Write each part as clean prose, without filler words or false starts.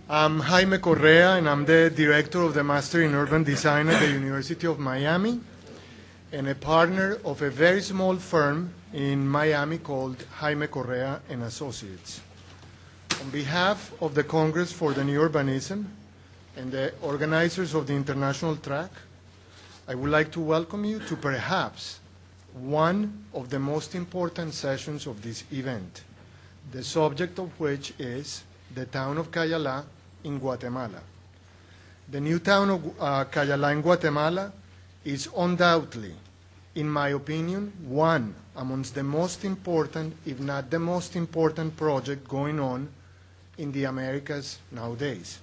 I'm Jaime Correa, and I'm the director of the Master in Urban Design at the University of Miami, and a partner of a very small firm in Miami called Jaime Correa and Associates. On behalf of the Congress for the New Urbanism and the organizers of the international track, I would like to welcome you to perhaps one of the most important sessions of this event, the subject of which is the town of Cayalá in Guatemala. The new town of Cayalá in Guatemala is undoubtedly, in my opinion, one amongst the most important, if not the most important project going on in the Americas nowadays.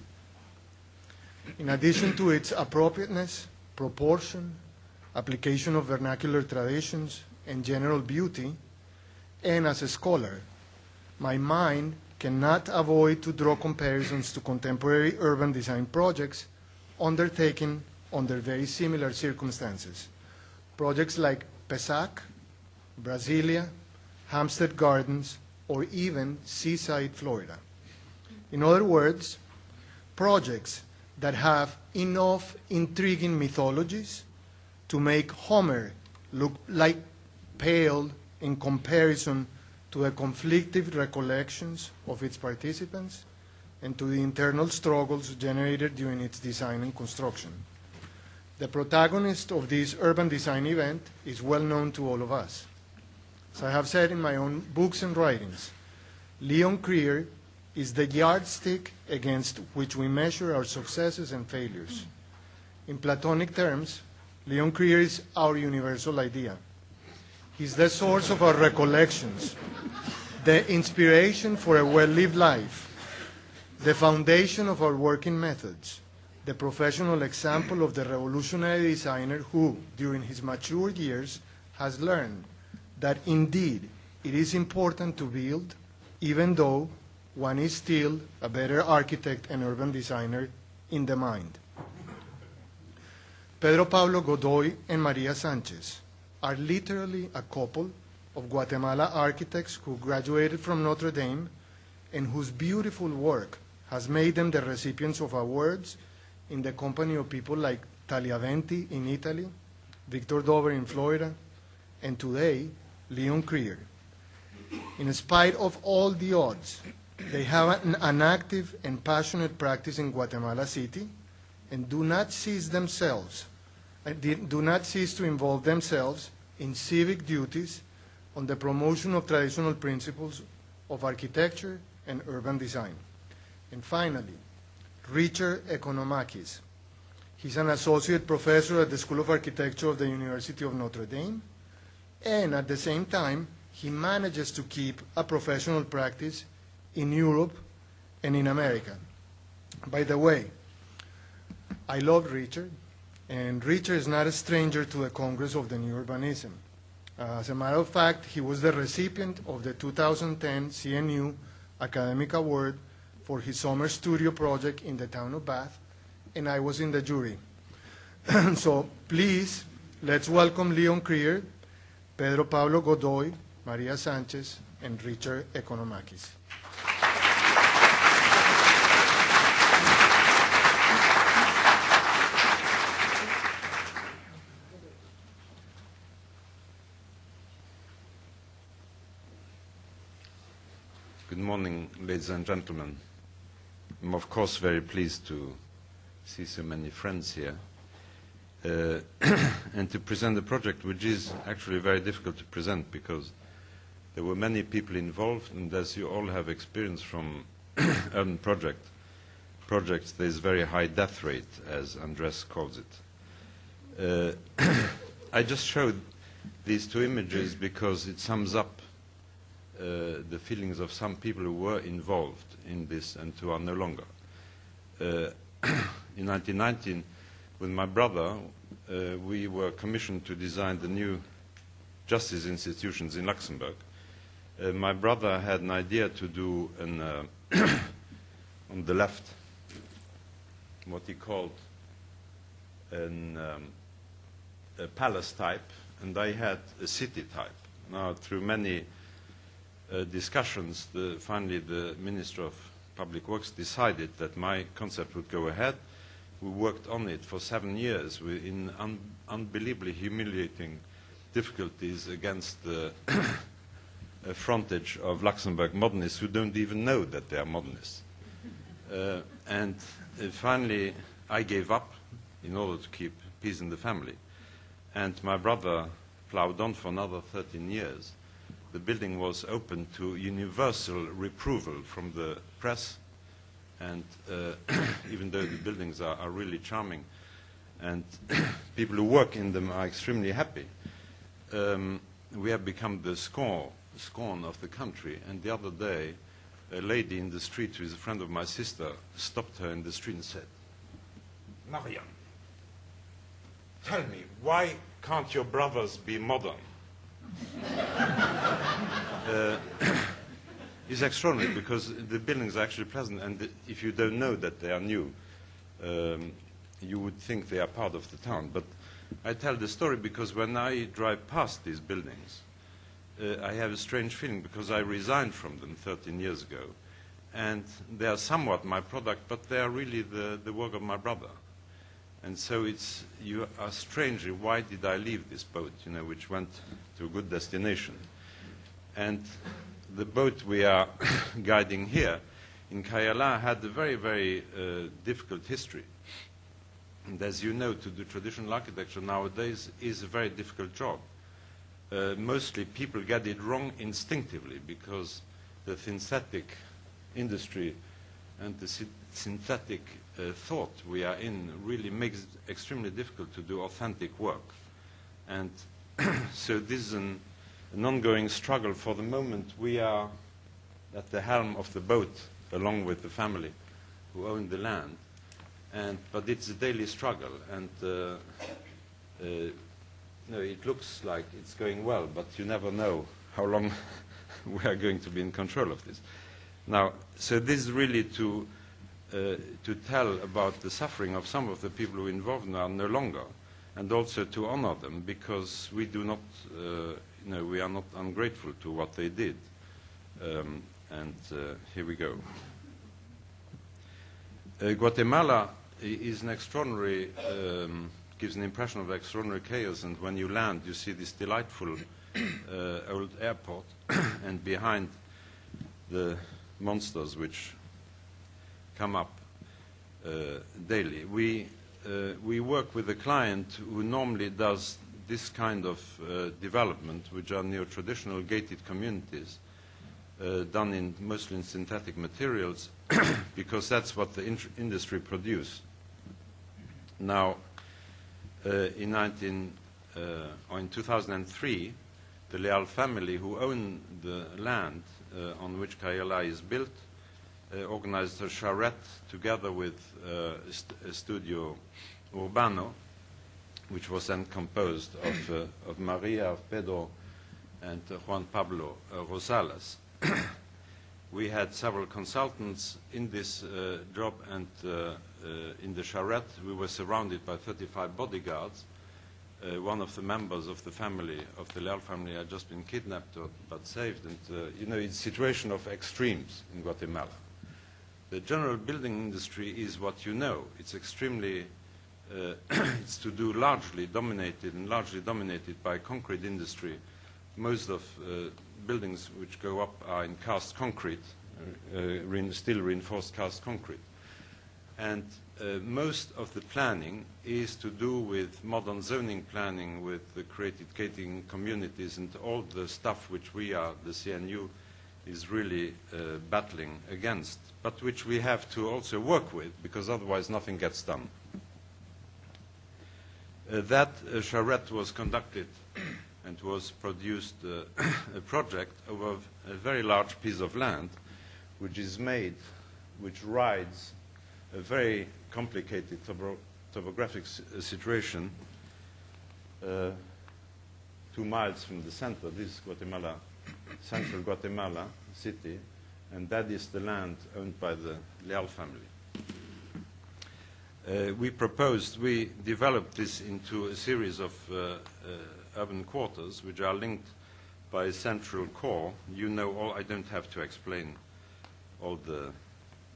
In addition to its appropriateness, proportion, application of vernacular traditions, and general beauty, and as a scholar, my mind cannot avoid to draw comparisons to contemporary urban design projects undertaken under very similar circumstances. Projects like PESAC, Brasilia, Hampstead Gardens, or even Seaside, Florida. In other words, projects that have enough intriguing mythologies to make Homer look like pale in comparison to the conflicting recollections of its participants and to the internal struggles generated during its design and construction. The protagonist of this urban design event is well known to all of us. As I have said in my own books and writings, Leon Krier is the yardstick against which we measure our successes and failures. In Platonic terms, Leon Krier is our universal idea. He's the source of our recollections, the inspiration for a well-lived life, the foundation of our working methods, the professional example of the revolutionary designer who, during his mature years, has learned that indeed it is important to build, even though one is still a better architect and urban designer in the mind. Pedro Pablo Godoy and Maria Sanchez are literally a couple of Guatemala architects who graduated from Notre and whose beautiful work has made them the recipients of awards in the company of people like Tagliaventi in Italy, Victor Dover in Florida, and today, Leon Krier. In spite of all the odds, they have an active and passionate practice in Guatemala City and do not cease to involve themselves in civic duties on the promotion of traditional principles of architecture and urban design. And finally, Richard Economakis. He's an associate professor at the School of Architecture of the University of Notre, and at the same time, he manages to keep a professional practice in Europe and in America. By the way, I love Richard, and Richard is not a stranger to the Congress of the New Urbanism. As a matter of fact, he was the recipient of the 2010 CNU Academic Award for his summer studio project in the town of Bath, and I was in the jury. So please, let's welcome Leon Krier, Pedro Pablo Godoy, Maria Sanchez, and Richard Economakis. Good morning, ladies and gentlemen. I'm of course very pleased to see so many friends here and to present a project which is actually very difficult to present because there were many people involved, and as you all have experience from urban projects, there's very high death rate, as Andres calls it. I just showed these two images because it sums up the feelings of some people who were involved in this and who are no longer. In 1919, with my brother, we were commissioned to design the new justice institutions in Luxembourg. My brother had an idea to do an, on the left, what he called a palace type, and I had a city type. Now, through many discussions, finally the Minister of Public Works decided that my concept would go ahead. We worked on it for 7 years in unbelievably humiliating difficulties against the frontage of Luxembourg modernists who don't even know that they are modernists. And finally, I gave up in order to keep peace in the family. And my brother plowed on for another 13 years. The building was open to universal reproval from the press, and even though the buildings are really charming, and people who work in them are extremely happy, we have become the scorn of the country. And the other day, a lady in the street who is a friend of my sister stopped her in the street and said, "Mariam, tell me, why can't your brothers be modern?" It's extraordinary because the buildings are actually pleasant, and if you don't know that they are new, you would think they are part of the town. But I tell the story because when I drive past these buildings, I have a strange feeling because I resigned from them 13 years ago, and they are somewhat my product, but they are really the work of my brother. And so you are strangely, why did I leave this boat, which went to a good destination? And the boat we are guiding here in Cayalá had a very, very difficult history. And as you know, to do traditional architecture nowadays is a very difficult job. Mostly people get it wrong instinctively because the synthetic industry and the synthetic thought we are in really makes it extremely difficult to do authentic work. And so this is an ongoing struggle. For the moment, we are at the helm of the boat, along with the family who own the land. But it's a daily struggle, and it looks like it's going well, but you never know how long we are going to be in control of this. Now, so this is really to tell about the suffering of some of the people who are involved now no longer, and also to honor them, because we do not, we are not ungrateful to what they did. Here we go. Guatemala is an extraordinary, gives an impression of extraordinary chaos, and when you land, you see this delightful old airport, and behind the monsters which come up daily. We work with a client who normally does this kind of development, which are neo-traditional gated communities, done mostly in synthetic materials, because that's what the industry produce. Now, in 2003, the Léon family, who own the land on which Cayalá is built, organized a charrette together with Estudio Urbano, which was then composed of Maria, of Pedro, and Juan Pablo Rosales. We had several consultants in this job, and in the charrette we were surrounded by 35 bodyguards. One of the members of the family, of the Léon family, had just been kidnapped but saved. And it's a situation of extremes in Guatemala. The general building industry is what you know. It's extremely, it's to do largely dominated by concrete industry. Most of buildings which go up are in cast concrete, still reinforced cast concrete. And most of the planning is to do with modern zoning planning, with the created gating communities, and all the stuff which we are, the CNU, is really battling against, but which we have to also work with, because otherwise nothing gets done. That charrette was conducted and was produced a project over a very large piece of land, which rides a very complicated topographic situation 2 miles from the center. This is Guatemala, central Guatemala city, and that is the land owned by the Léon family. We developed this into a series of urban quarters which are linked by a central core. You know all, I don't have to explain all the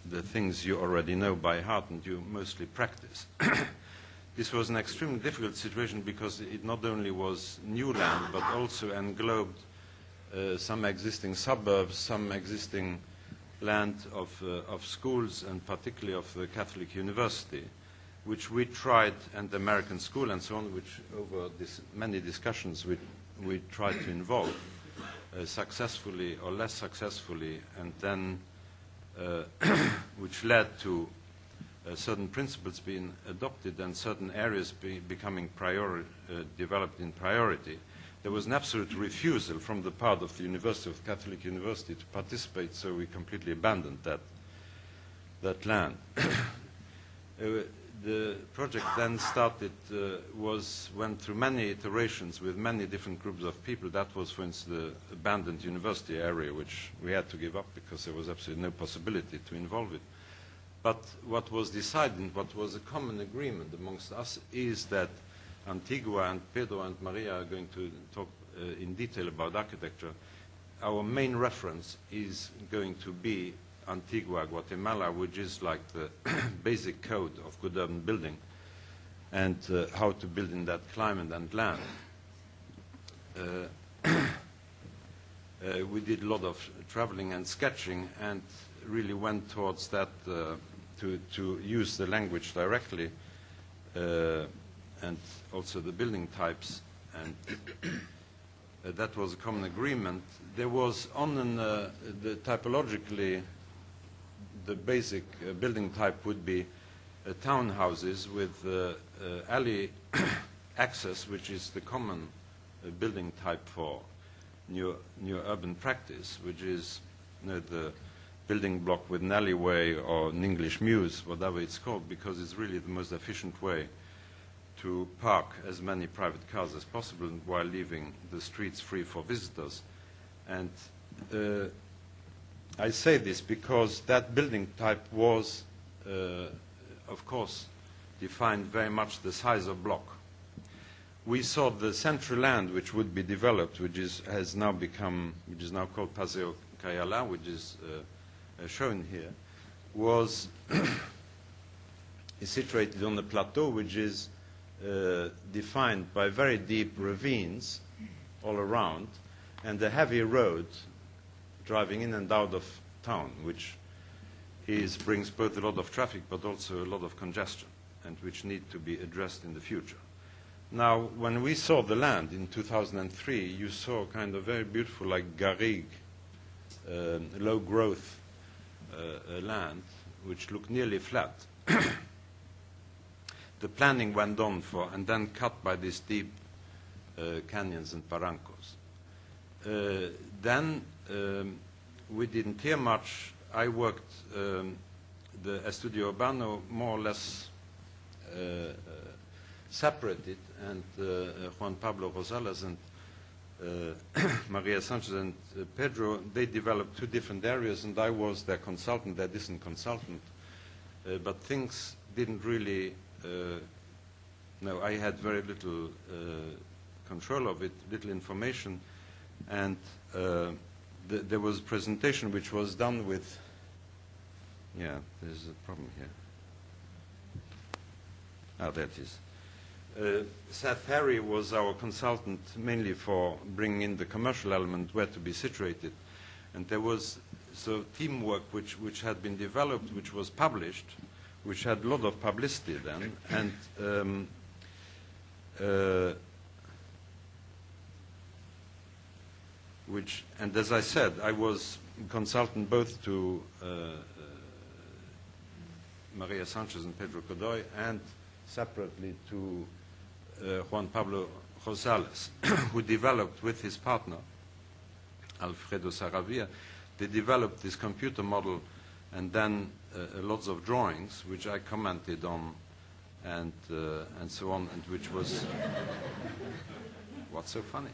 the things you already know by heart and you mostly practice. This was an extremely difficult situation because it not only was new land but also englobed some existing suburbs, some existing land of schools, and particularly of the Catholic University, which we tried, and the American school and so on, which over many discussions we tried to involve successfully or less successfully, and then which led to certain principles being adopted and certain areas becoming developed in priority. There was an absolute refusal from the part of the University of Catholic University to participate, so we completely abandoned that land. The project then started, went through many iterations with many different groups of people. That was, for instance, the abandoned university area, which we had to give up because there was absolutely no possibility to involve it. But what was decided, what was a common agreement amongst us, is that Antigua, and Pedro and Maria are going to talk in detail about architecture. Our main reference is going to be Antigua, Guatemala, which is like the basic code of good urban building and how to build in that climate and land. We did a lot of traveling and sketching and really went towards that to use the language directly and also the building types, and that was a common agreement. There was the typologically, the basic building type would be townhouses with alley access, which is the common building type for new urban practice, which is the building block with an alleyway or an English mews, whatever it's called, because it's really the most efficient way to park as many private cars as possible while leaving the streets free for visitors. And I say this because that building type was, of course, defined very much the size of block. We saw the central land which would be developed, which is now called Paseo Cayalá, which is shown here, was situated on the plateau, which is defined by very deep ravines all around, and a heavy road driving in and out of town, which brings both a lot of traffic but also a lot of congestion, and which need to be addressed in the future. Now, when we saw the land in 2003, you saw kind of very beautiful, like garrigue, low-growth land, which looked nearly flat. The planning went on and then cut by these deep canyons and barrancos. Then we didn't hear much. I worked the Estudio Urbano more or less separated, and Juan Pablo Rosales and Maria Sanchez and Pedro, they developed two different areas, and I was their consultant, their distant consultant. But things didn't really, no, I had very little control of it, little information, and there was a presentation which was done with, yeah, there's a problem here. Ah, there it is. Seth Harry was our consultant mainly for bringing in the commercial element, where to be situated. And there was teamwork which had been developed, which was published, which had a lot of publicity then. And and as I said, I was consultant both to Maria Sanchez and Pedro Godoy, and separately to Juan Pablo Rosales, who developed with his partner, Alfredo Saravia, they developed this computer model and then lots of drawings, which I commented on and so on, and which was, what's so funny?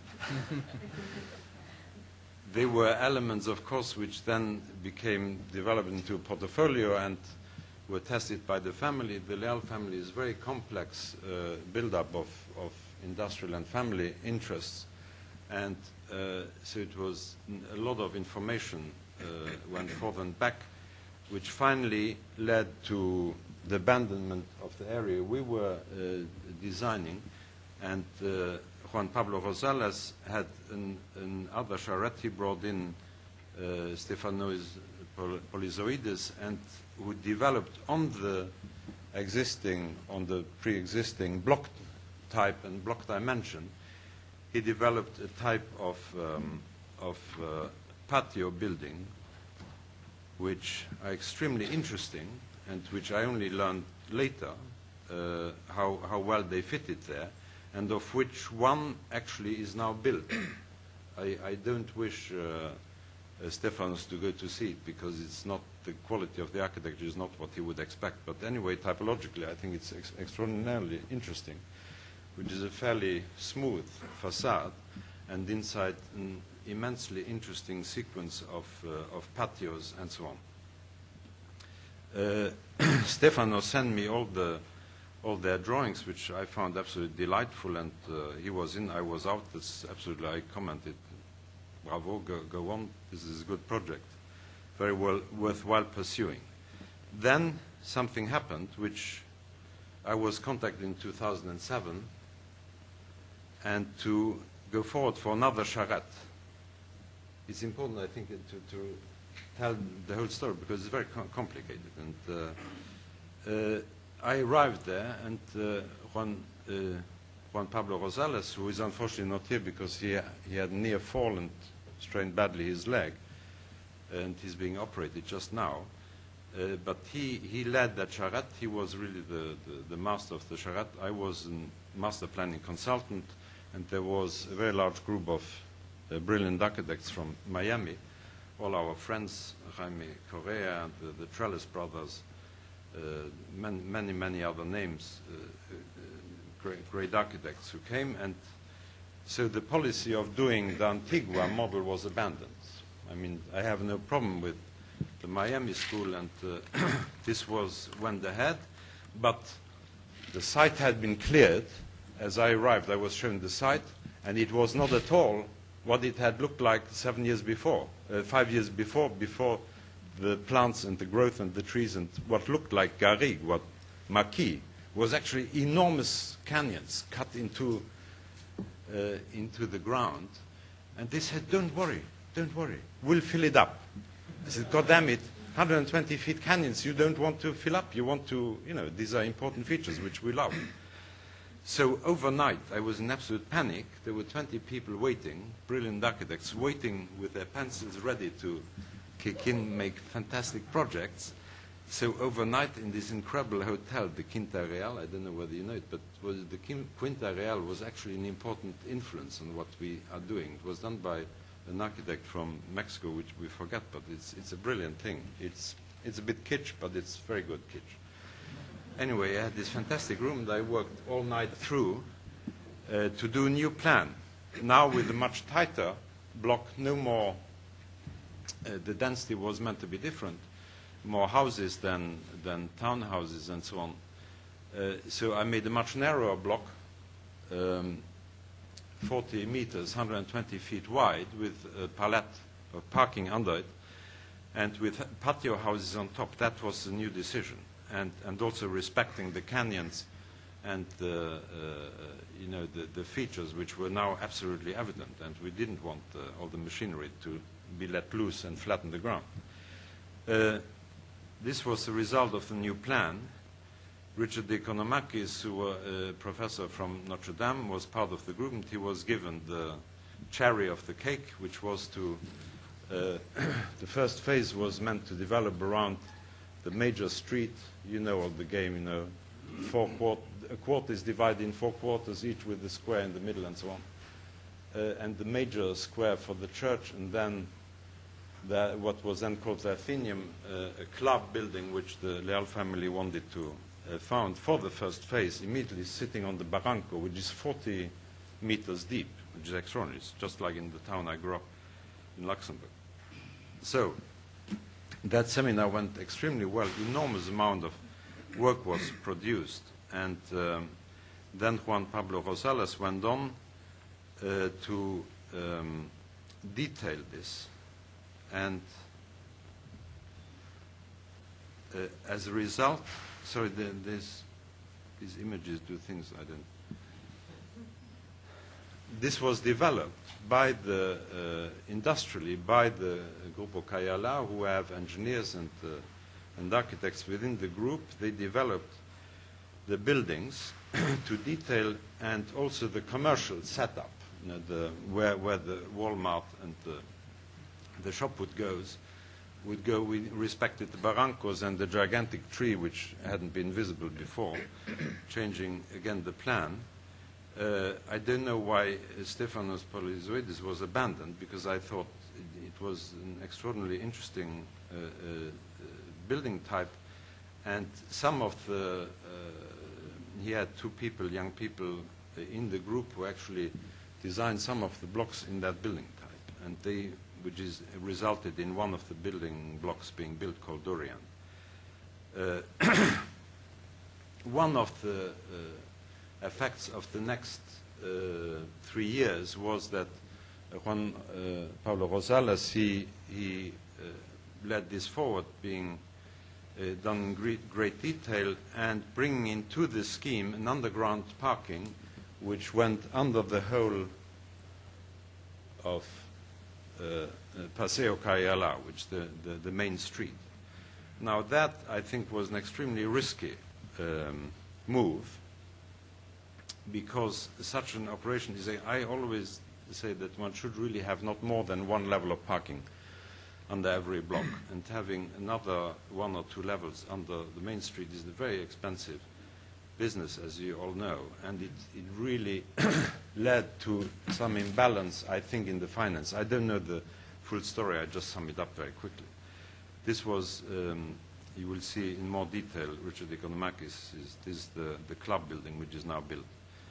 They were elements, of course, which then became developed into a portfolio and were tested by the family. The Léon family is a very complex build-up of industrial and family interests. And so it was a lot of information went forth and back, which finally led to the abandonment of the area we were designing. And Juan Pablo Rosales had another charrette. He brought in Stefanois Polyzoides, and who developed on the pre-existing block type and block dimension. He developed a type of patio building, which are extremely interesting, and which I only learned later how well they fitted there, and of which one actually is now built. I don't wish Stefanos to go to see it, because it's not, the quality of the architecture is not what he would expect. But anyway, typologically, I think it's extraordinarily interesting, which is a fairly smooth facade, and inside an immensely interesting sequence of patios and so on. Stefano sent me all their drawings, which I found absolutely delightful, and he was in, I was out. That's absolutely, I commented, bravo, go on, this is a good project, very well worthwhile pursuing. Then something happened, which I was contacted in 2007, and to go forward for another charrette. It's important, I think, to tell the whole story, because it's very complicated. And I arrived there, and Juan Pablo Rosales, who is unfortunately not here because he had near fall and strained badly his leg, and he's being operated just now. But he led that charrette. He was really the master of the charrette. I was a master planning consultant, and there was a very large group of brilliant architects from Miami, all our friends, Jaime Correa, the Trellis brothers, many other names, great architects who came. And so the policy of doing the Antigua model was abandoned. I mean, I have no problem with the Miami school, and this went ahead, but the site had been cleared. As I arrived, I was shown the site, and it was not at all what it had looked like 7 years before, 5 years before the plants and the growth and the trees, and what looked like garrigue, what maquis, was actually enormous canyons cut into the ground. And they said, don't worry, we'll fill it up. I said, God damn it, 120 feet canyons you don't want to fill up. You want to, these are important features which we love. So overnight, I was in absolute panic. There were 20 people waiting, brilliant architects, waiting with their pencils ready to kick in, make fantastic projects. So overnight, in this incredible hotel, the Quinta Real, I don't know whether you know it, but the Quinta Real was actually an important influence on what we are doing. It was done by an architect from Mexico, which we forgot, but it's a brilliant thing. It's a bit kitsch, but it's very good kitsch. Anyway, I had this fantastic room, and I worked all night through to do a new plan. Now with a much tighter block, no more, the density was meant to be different, more houses than townhouses and so on. So I made a much narrower block, 40 meters, 120 feet wide, with a palette of parking under it, and with patio houses on top. That was a new decision. And also respecting the canyons and the features which were now absolutely evident, and we didn't want all the machinery to be let loose and flatten the ground. This was the result of the new plan. Richard Economakis, who was a professor from Notre Dame, was part of the group, and he was given the cherry of the cake, which was to, the first phase was meant to develop around the major street. You know all the game, a quarter is divided in 4 quarters, each with the square in the middle and so on. And the major square for the church, and then what was then called the Athenaeum, a club building which the Leal family wanted to found for the first phase, immediately sitting on the Barranco, which is 40 meters deep, which is extraordinary. It's just like in the town I grew up in Luxembourg. So that seminar went extremely well. Enormous amount of work was produced. And then Juan Pablo Rosales went on to detail this. And as a result, sorry, these images do things I don't. This was developed by the industrially by the Grupo Cayalá, who have engineers and architects within the group. They developed the buildings to detail and also the commercial setup, you know, where the Walmart and the shop would go. We respected the barrancos and the gigantic tree which hadn't been visible before, changing again the plan. I don't know why Stefanos Polizoidis was abandoned, because I thought it was an extraordinarily interesting building type, and some of the he had two people, young people in the group who actually designed some of the blocks in that building type, and which is resulted in one of the building blocks being built called Dorian. One of the effects of the next 3 years was that Juan Pablo Rosales, he led this forward, being done in great detail, and bringing into the scheme an underground parking which went under the whole of Paseo Cayalá, which the main street. Now that, I think, was an extremely risky move, because such an operation is, I always say that one should really have not more than one level of parking under every block, and having another 1 or 2 levels under the main street is a very expensive business, as you all know, and it really led to some imbalance, I think, in the finance. I don't know the full story, I just sum it up very quickly. This was, you will see in more detail, Richard Economakis, this is the club building which is now built.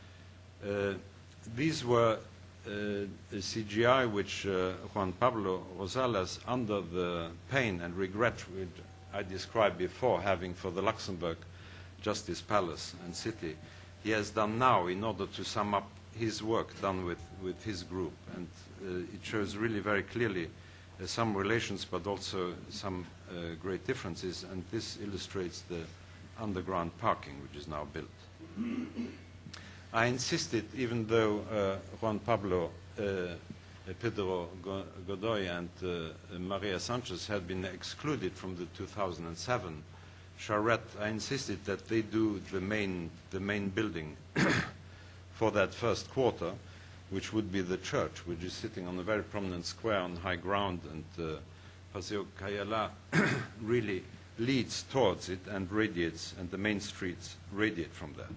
These were a CGI which Juan Pablo Rosales, under the pain and regret which I described before, having for the Luxembourg Justice Palace and City, he has done now in order to sum up his work done with his group. And it shows really very clearly some relations, but also some great differences, and this illustrates the underground parking which is now built. I insisted, even though Juan Pablo, Pedro, Godoy, and Maria Sanchez had been excluded from the 2007 charrette, I insisted that they do the main building for that first quarter, which would be the church, which is sitting on a very prominent square on high ground, and Paseo Cayalá really leads towards it and radiates, and the main streets radiate from that.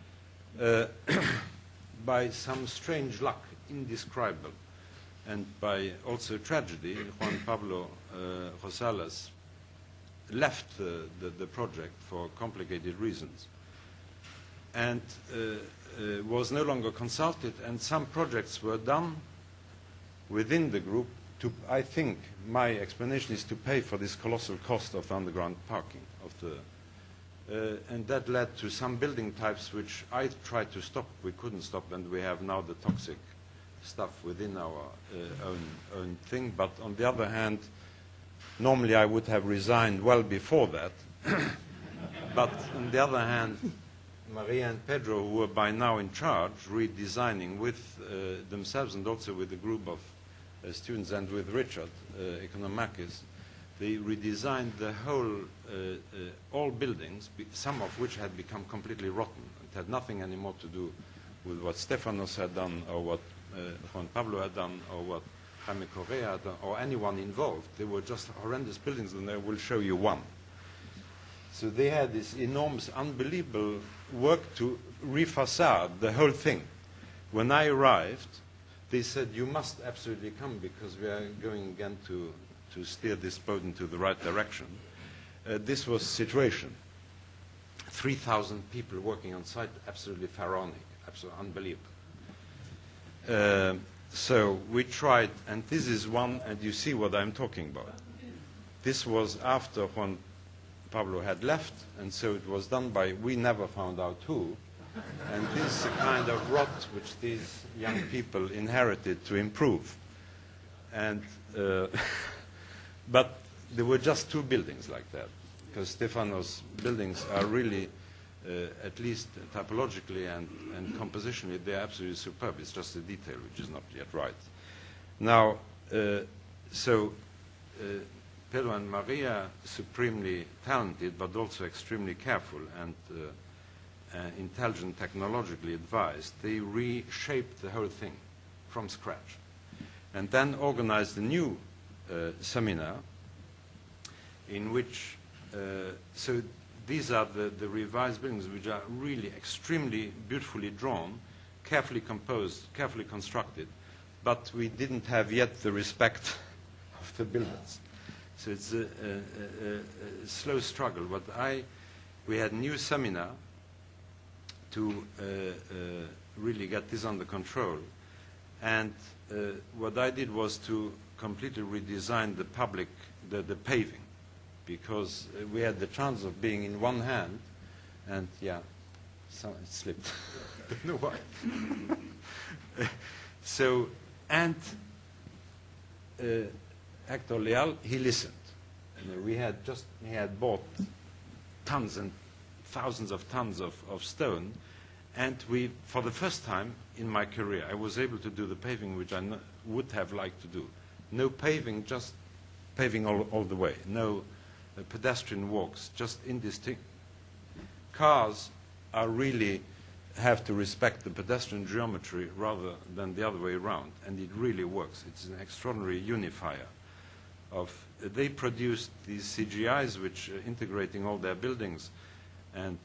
By some strange luck, indescribable, and by also tragedy, Juan Pablo Rosales left the project for complicated reasons, and was no longer consulted, and some projects were done within the group to, I think, my explanation is to pay for this colossal cost of underground parking, of the and that led to some building types which I tried to stop. We couldn't stop, and we have now the toxic stuff within our own thing. But on the other hand, normally I would have resigned well before that. But on the other hand, Maria and Pedro, who were by now in charge, redesigning with themselves and also with a group of students and with Richard Economakis, they redesigned the whole, all buildings, some of which had become completely rotten. It had nothing anymore to do with what Stefanos had done, or what Juan Pablo had done, or what Jaime Correa had done, or anyone involved. They were just horrendous buildings, and I will show you one. So they had this enormous, unbelievable work to refacade the whole thing. When I arrived, they said, you must absolutely come, because we are going again to steer this boat into the right direction. This was the situation. 3,000 people working on site, absolutely pharaonic, absolutely unbelievable. So we tried, and this is one, and you see what I'm talking about. This was after Juan Pablo had left, and so it was done by, we never found out who, and this is a kind of rot which these young people inherited to improve. And but there were just 2 buildings like that. because Stefano's buildings are really, at least typologically and compositionally, they're absolutely superb. It's just the detail which is not yet right. Now, Pedro and Maria, supremely talented, but also extremely careful and intelligent, technologically advised, they reshaped the whole thing from scratch. And then organized a new seminar in which, so these are the revised buildings, which are really extremely beautifully drawn, carefully composed, carefully constructed, but we didn't have yet the respect of the builders. So it's a slow struggle. But we had a new seminar to really get this under control. And what I did was to completely redesign the paving, because we had the chance of being in one hand, and yeah, so it slipped. I don't know why. So, and Hector Leal, he listened. You know, he had bought tons and thousands of tons of stone, and for the first time in my career, I was able to do the paving which I would have liked to do. No paving, just paving all the way. No pedestrian walks, just indistinct. Cars really have to respect the pedestrian geometry rather than the other way around, and it really works. It's an extraordinary unifier. They produced these CGIs which integrating all their buildings, and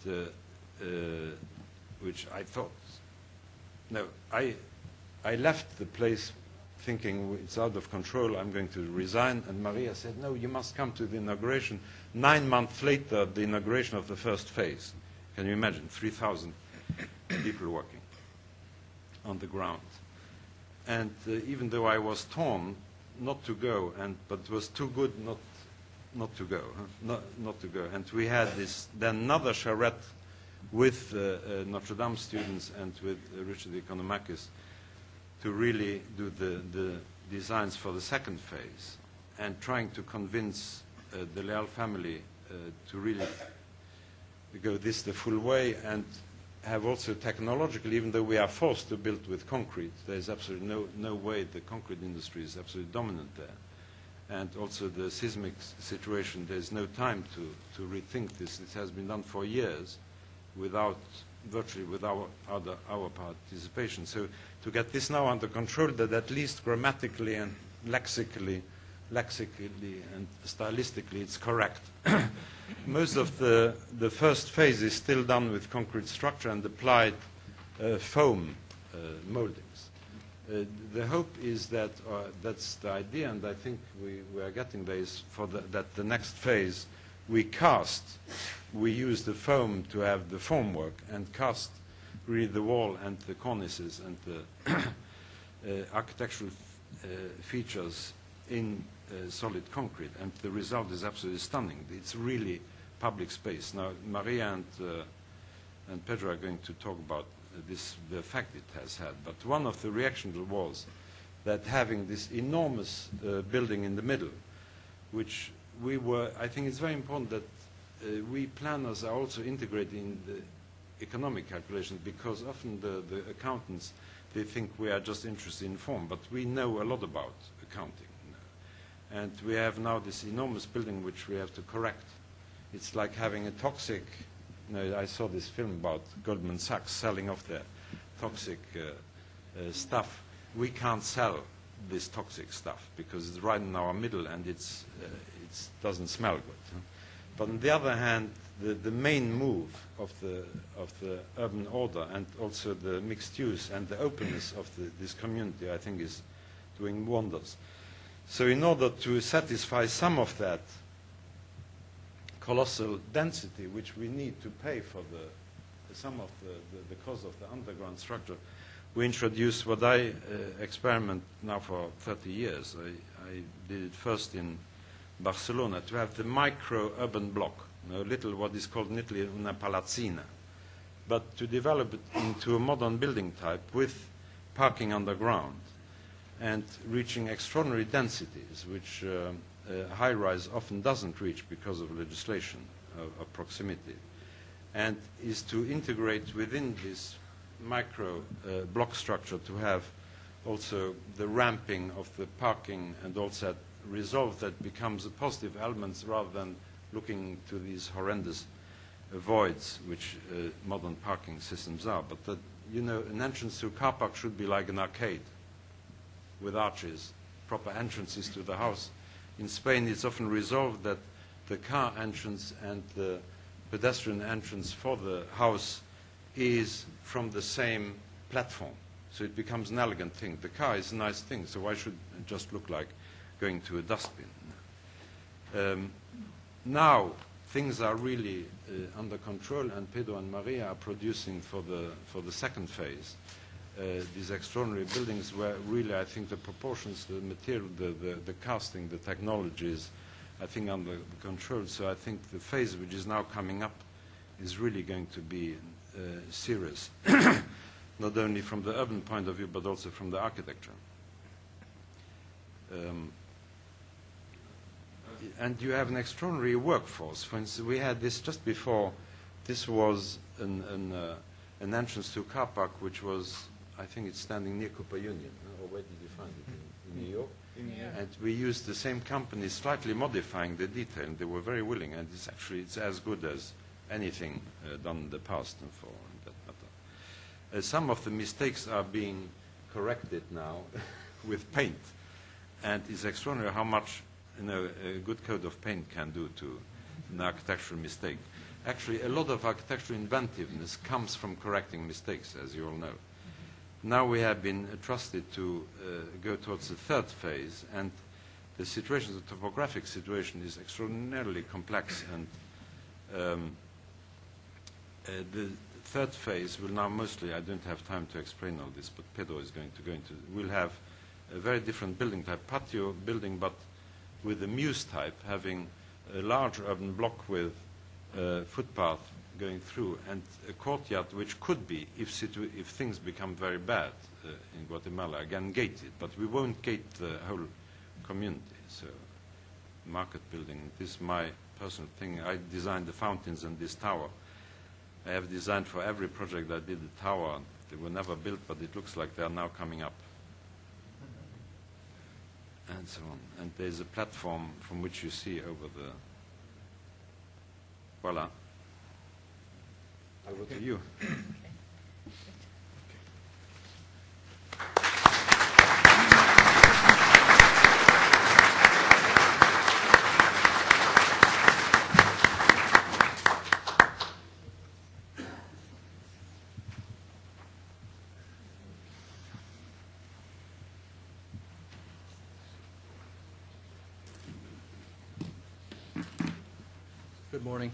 which I thought, no, I left the place thinking it's out of control, I'm going to resign, and Maria said, no, you must come to the inauguration. 9 months later, the inauguration of the first phase. Can you imagine? 3,000 people working on the ground. And even though I was torn not to go, but it was too good not to go, not to go. And we had then another charrette with Notre Dame students and with Richard Economakis to really do the designs for the second phase, and trying to convince the Leal family to really go this the full way, and have also technologically, even though we are forced to build with concrete, there's absolutely no way the concrete industry is absolutely dominant there. And also the seismic situation, there's no time to rethink this. It has been done for years virtually without our participation. So to get this now under control, that at least grammatically and lexically and stylistically it's correct. Most of the first phase is still done with concrete structure and applied foam moldings. The hope is that, that's the idea, and I think we are getting there, is that the next phase we use the foam to have the formwork, and cast really the wall and the cornices and the architectural features in solid concrete, and the result is absolutely stunning. It's really public space. Now, Maria and Pedro are going to talk about the effect it has had, but one of the reactions was that having this enormous building in the middle, which I think it's very important that we planners are also integrating the economic calculations, because often the accountants, they think we are just interested in form, but we know a lot about accounting. And we have now this enormous building which we have to correct. It's like having a toxic, I saw this film about Goldman Sachs selling off their toxic stuff. We can't sell this toxic stuff because it's right in our middle and it doesn't smell good. But on the other hand, the main move of the urban order, and also the mixed use and the openness of this community, I think is doing wonders. So in order to satisfy some of that colossal density, which we need to pay for some of the cost of the underground structure, we introduced what I experiment now for 30 years. I did it first in Barcelona, to have the micro-urban block, little what is called in Italy una palazzina, but to develop it into a modern building type with parking underground and reaching extraordinary densities, which high-rise often doesn't reach because of legislation. of proximity, and is to integrate within this micro block structure to have also the ramping of the parking, and also resolve that becomes a positive element rather than looking to these horrendous voids which modern parking systems are. But that, you know, an entrance to a car park should be like an arcade with arches, proper entrances to the house. In Spain, it's often resolved that the car entrance and the pedestrian entrance for the house is from the same platform. So it becomes an elegant thing. The car is a nice thing, so why should it just look like going to a dustbin? Now, things are really under control, and Pedro and Maria are producing for the second phase these extraordinary buildings where really I think the proportions, the material, the casting, the technologies, I think under control. So I think the phase which is now coming up is really going to be serious, not only from the urban point of view, but also from the architecture. And you have an extraordinary workforce. For instance, we had this just before. This was an entrance to a car park, which was, I think it's standing near Cooper Union. Or where did you find it? In New York? And we used the same company, slightly modifying the detail. And they were very willing, and it's as good as anything done in the past and for that matter. Some of the mistakes are being corrected now with paint, and it's extraordinary how much, you know, a good coat of paint can do to an architectural mistake. Actually, a lot of architectural inventiveness comes from correcting mistakes, as you all know. Now we have been trusted to go towards the third phase, and the situation, the topographic situation, is extraordinarily complex, and the third phase will now mostly, I don't have time to explain all this, but Pedro is going to go into, we'll have a very different building type, patio building, but with the Muse type, having a large urban block with footpath going through, and a courtyard which could be, if things become very bad in Guatemala, again gated, but we won't gate the whole community. So market building, this is my personal thing. I designed the fountains and this tower. I have designed for every project I did the tower. They were never built, but it looks like they are now coming up. And so on. And there's a platform from which you see over the... Voila. Over to you. Good morning.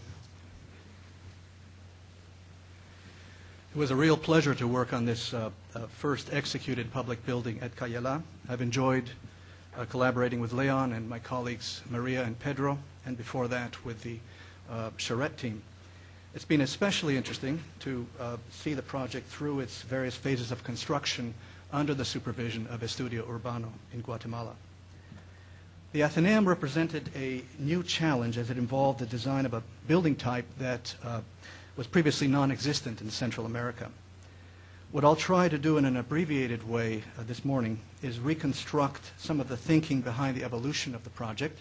It was a real pleasure to work on this first executed public building at Cayalá. I've enjoyed collaborating with Leon and my colleagues Maria and Pedro, and before that with the Charette team. It's been especially interesting to see the project through its various phases of construction under the supervision of Estudio Urbano in Guatemala. The Athenaeum represented a new challenge as it involved the design of a building type that was previously non-existent in Central America. What I'll try to do in an abbreviated way this morning is reconstruct some of the thinking behind the evolution of the project,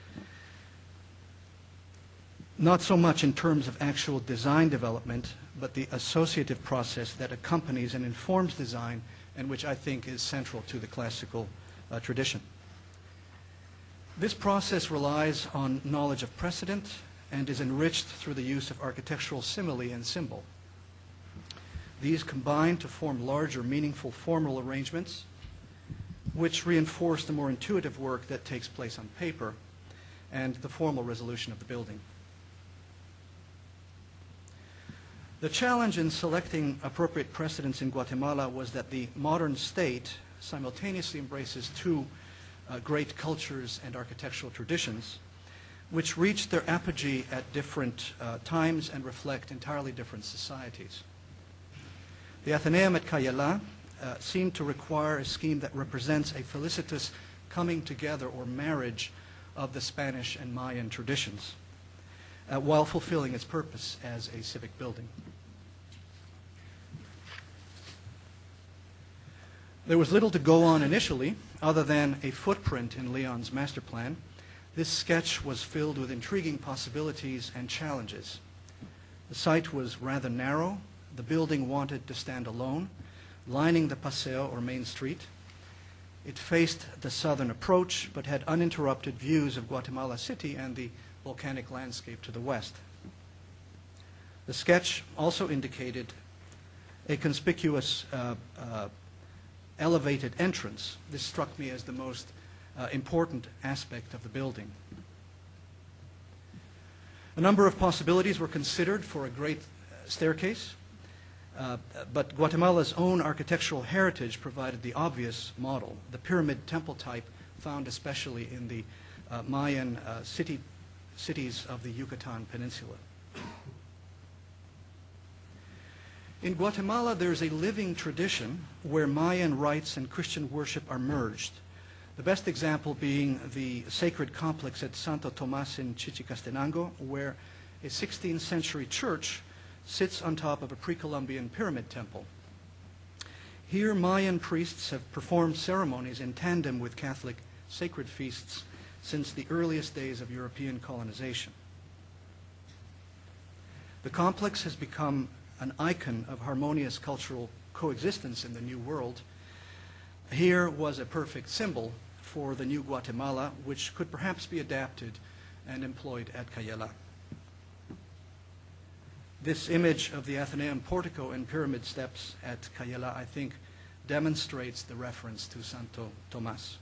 not so much in terms of actual design development, but the associative process that accompanies and informs design, and which I think is central to the classical tradition. This process relies on knowledge of precedent and is enriched through the use of architectural simile and symbol. These combine to form larger, meaningful formal arrangements, which reinforce the more intuitive work that takes place on paper and the formal resolution of the building. The challenge in selecting appropriate precedents in Guatemala was that the modern state simultaneously embraces two great cultures and architectural traditions, which reach their apogee at different times and reflect entirely different societies. The Athenaeum at Cayalá seemed to require a scheme that represents a felicitous coming together or marriage of the Spanish and Mayan traditions. while fulfilling its purpose as a civic building. There was little to go on initially other than a footprint in Leon's master plan. This sketch was filled with intriguing possibilities and challenges. The site was rather narrow. The building wanted to stand alone, lining the Paseo or Main Street. It faced the southern approach, but had uninterrupted views of Guatemala City and the volcanic landscape to the west. The sketch also indicated a conspicuous elevated entrance. This struck me as the most important aspect of the building. A number of possibilities were considered for a great staircase, but Guatemala's own architectural heritage provided the obvious model, the pyramid temple type found especially in the Mayan cities of the Yucatan Peninsula. In Guatemala, there's a living tradition where Mayan rites and Christian worship are merged. The best example being the sacred complex at Santo Tomas in Chichicastenango, where a 16th century church sits on top of a pre-Columbian pyramid temple. Here, Mayan priests have performed ceremonies in tandem with Catholic sacred feasts since the earliest days of European colonization. The complex has become an icon of harmonious cultural coexistence in the New World. Here was a perfect symbol for the new Guatemala, which could perhaps be adapted and employed at Cayalá. This image of the Athenaeum portico and pyramid steps at Cayalá, I think, demonstrates the reference to Santo Tomas.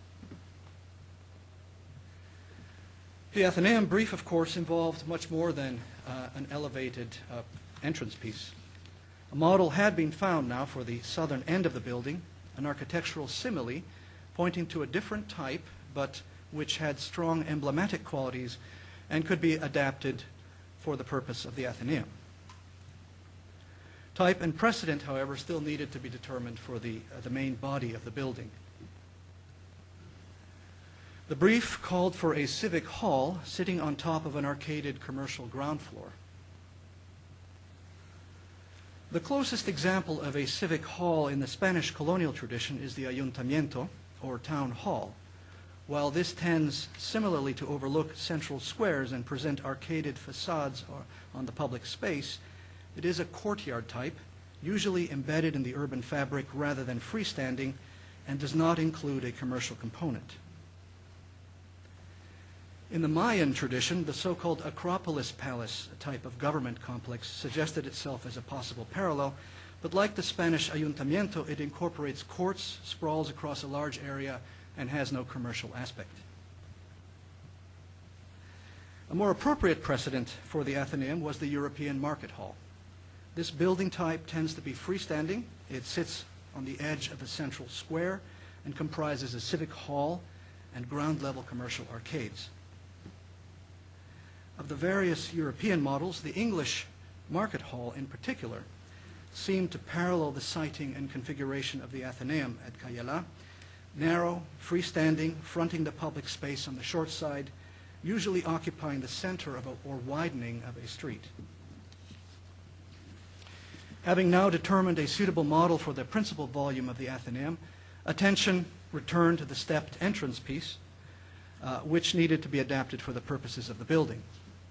The Athenaeum brief, of course, involved much more than an elevated entrance piece. A model had been found now for the southern end of the building, an architectural simile pointing to a different type, but which had strong emblematic qualities and could be adapted for the purpose of the Athenaeum. Type and precedent, however, still needed to be determined for the main body of the building. The brief called for a civic hall sitting on top of an arcaded commercial ground floor. The closest example of a civic hall in the Spanish colonial tradition is the ayuntamiento, or town hall. While this tends similarly to overlook central squares and present arcaded facades on the public space, it is a courtyard type, usually embedded in the urban fabric rather than freestanding, and does not include a commercial component. In the Mayan tradition, the so-called Acropolis Palace type of government complex suggested itself as a possible parallel, but like the Spanish ayuntamiento, it incorporates courts, sprawls across a large area, and has no commercial aspect. A more appropriate precedent for the Athenaeum was the European Market Hall. This building type tends to be freestanding. It sits on the edge of a central square and comprises a civic hall and ground-level commercial arcades. Of the various European models, the English Market Hall in particular seemed to parallel the siting and configuration of the Athenaeum at Cayalá, narrow, freestanding, fronting the public space on the short side, usually occupying the center of or widening of a street. Having now determined a suitable model for the principal volume of the Athenaeum, attention returned to the stepped entrance piece, which needed to be adapted for the purposes of the building.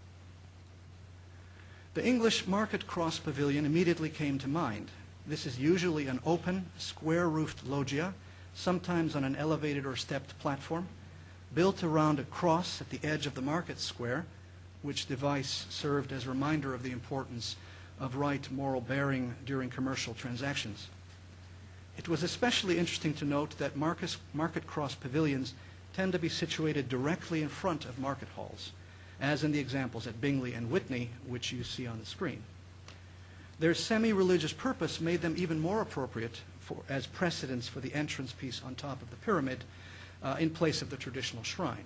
The English Market Cross Pavilion immediately came to mind. This is usually an open, square-roofed loggia, sometimes on an elevated or stepped platform, built around a cross at the edge of the market square, which device served as a reminder of the importance of right moral bearing during commercial transactions. It was especially interesting to note that market cross pavilions tend to be situated directly in front of market halls, as in the examples at Bingley and Whitney, which you see on the screen. Their semi-religious purpose made them even more appropriate as precedents for the entrance piece on top of the pyramid in place of the traditional shrine.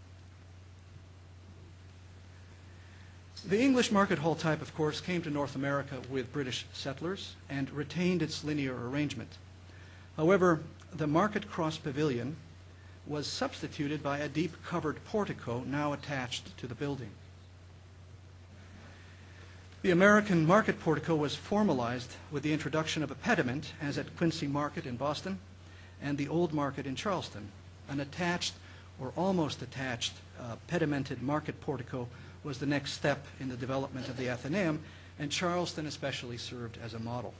The English market hall type, of course, came to North America with British settlers and retained its linear arrangement. However, the market cross pavilion was substituted by a deep covered portico now attached to the building. The American market portico was formalized with the introduction of a pediment, as at Quincy Market in Boston and the Old Market in Charleston. An attached or almost attached pedimented market portico was the next step in the development of the Athenaeum, and Charleston especially served as a model.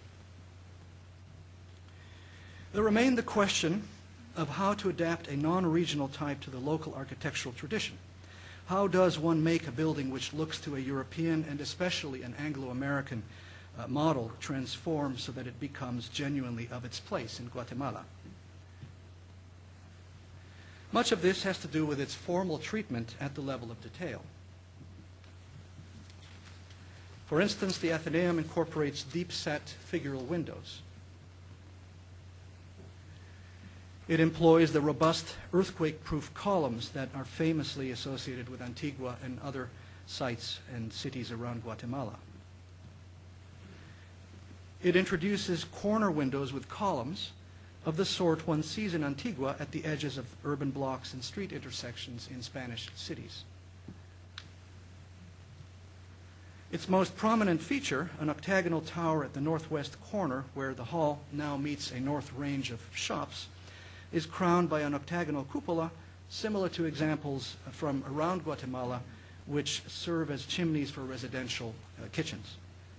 There remained the question of how to adapt a non-regional type to the local architectural tradition. How does one make a building which looks to a European and especially an Anglo-American model transform so that it becomes genuinely of its place in Guatemala? Much of this has to do with its formal treatment at the level of detail. For instance, the Athenaeum incorporates deep-set figural windows. It employs the robust earthquake-proof columns that are famously associated with Antigua and other sites and cities around Guatemala. It introduces corner windows with columns of the sort one sees in Antigua at the edges of urban blocks and street intersections in Spanish cities. Its most prominent feature, an octagonal tower at the northwest corner where the hall now meets a north range of shops, is crowned by an octagonal cupola similar to examples from around Guatemala which serve as chimneys for residential kitchens.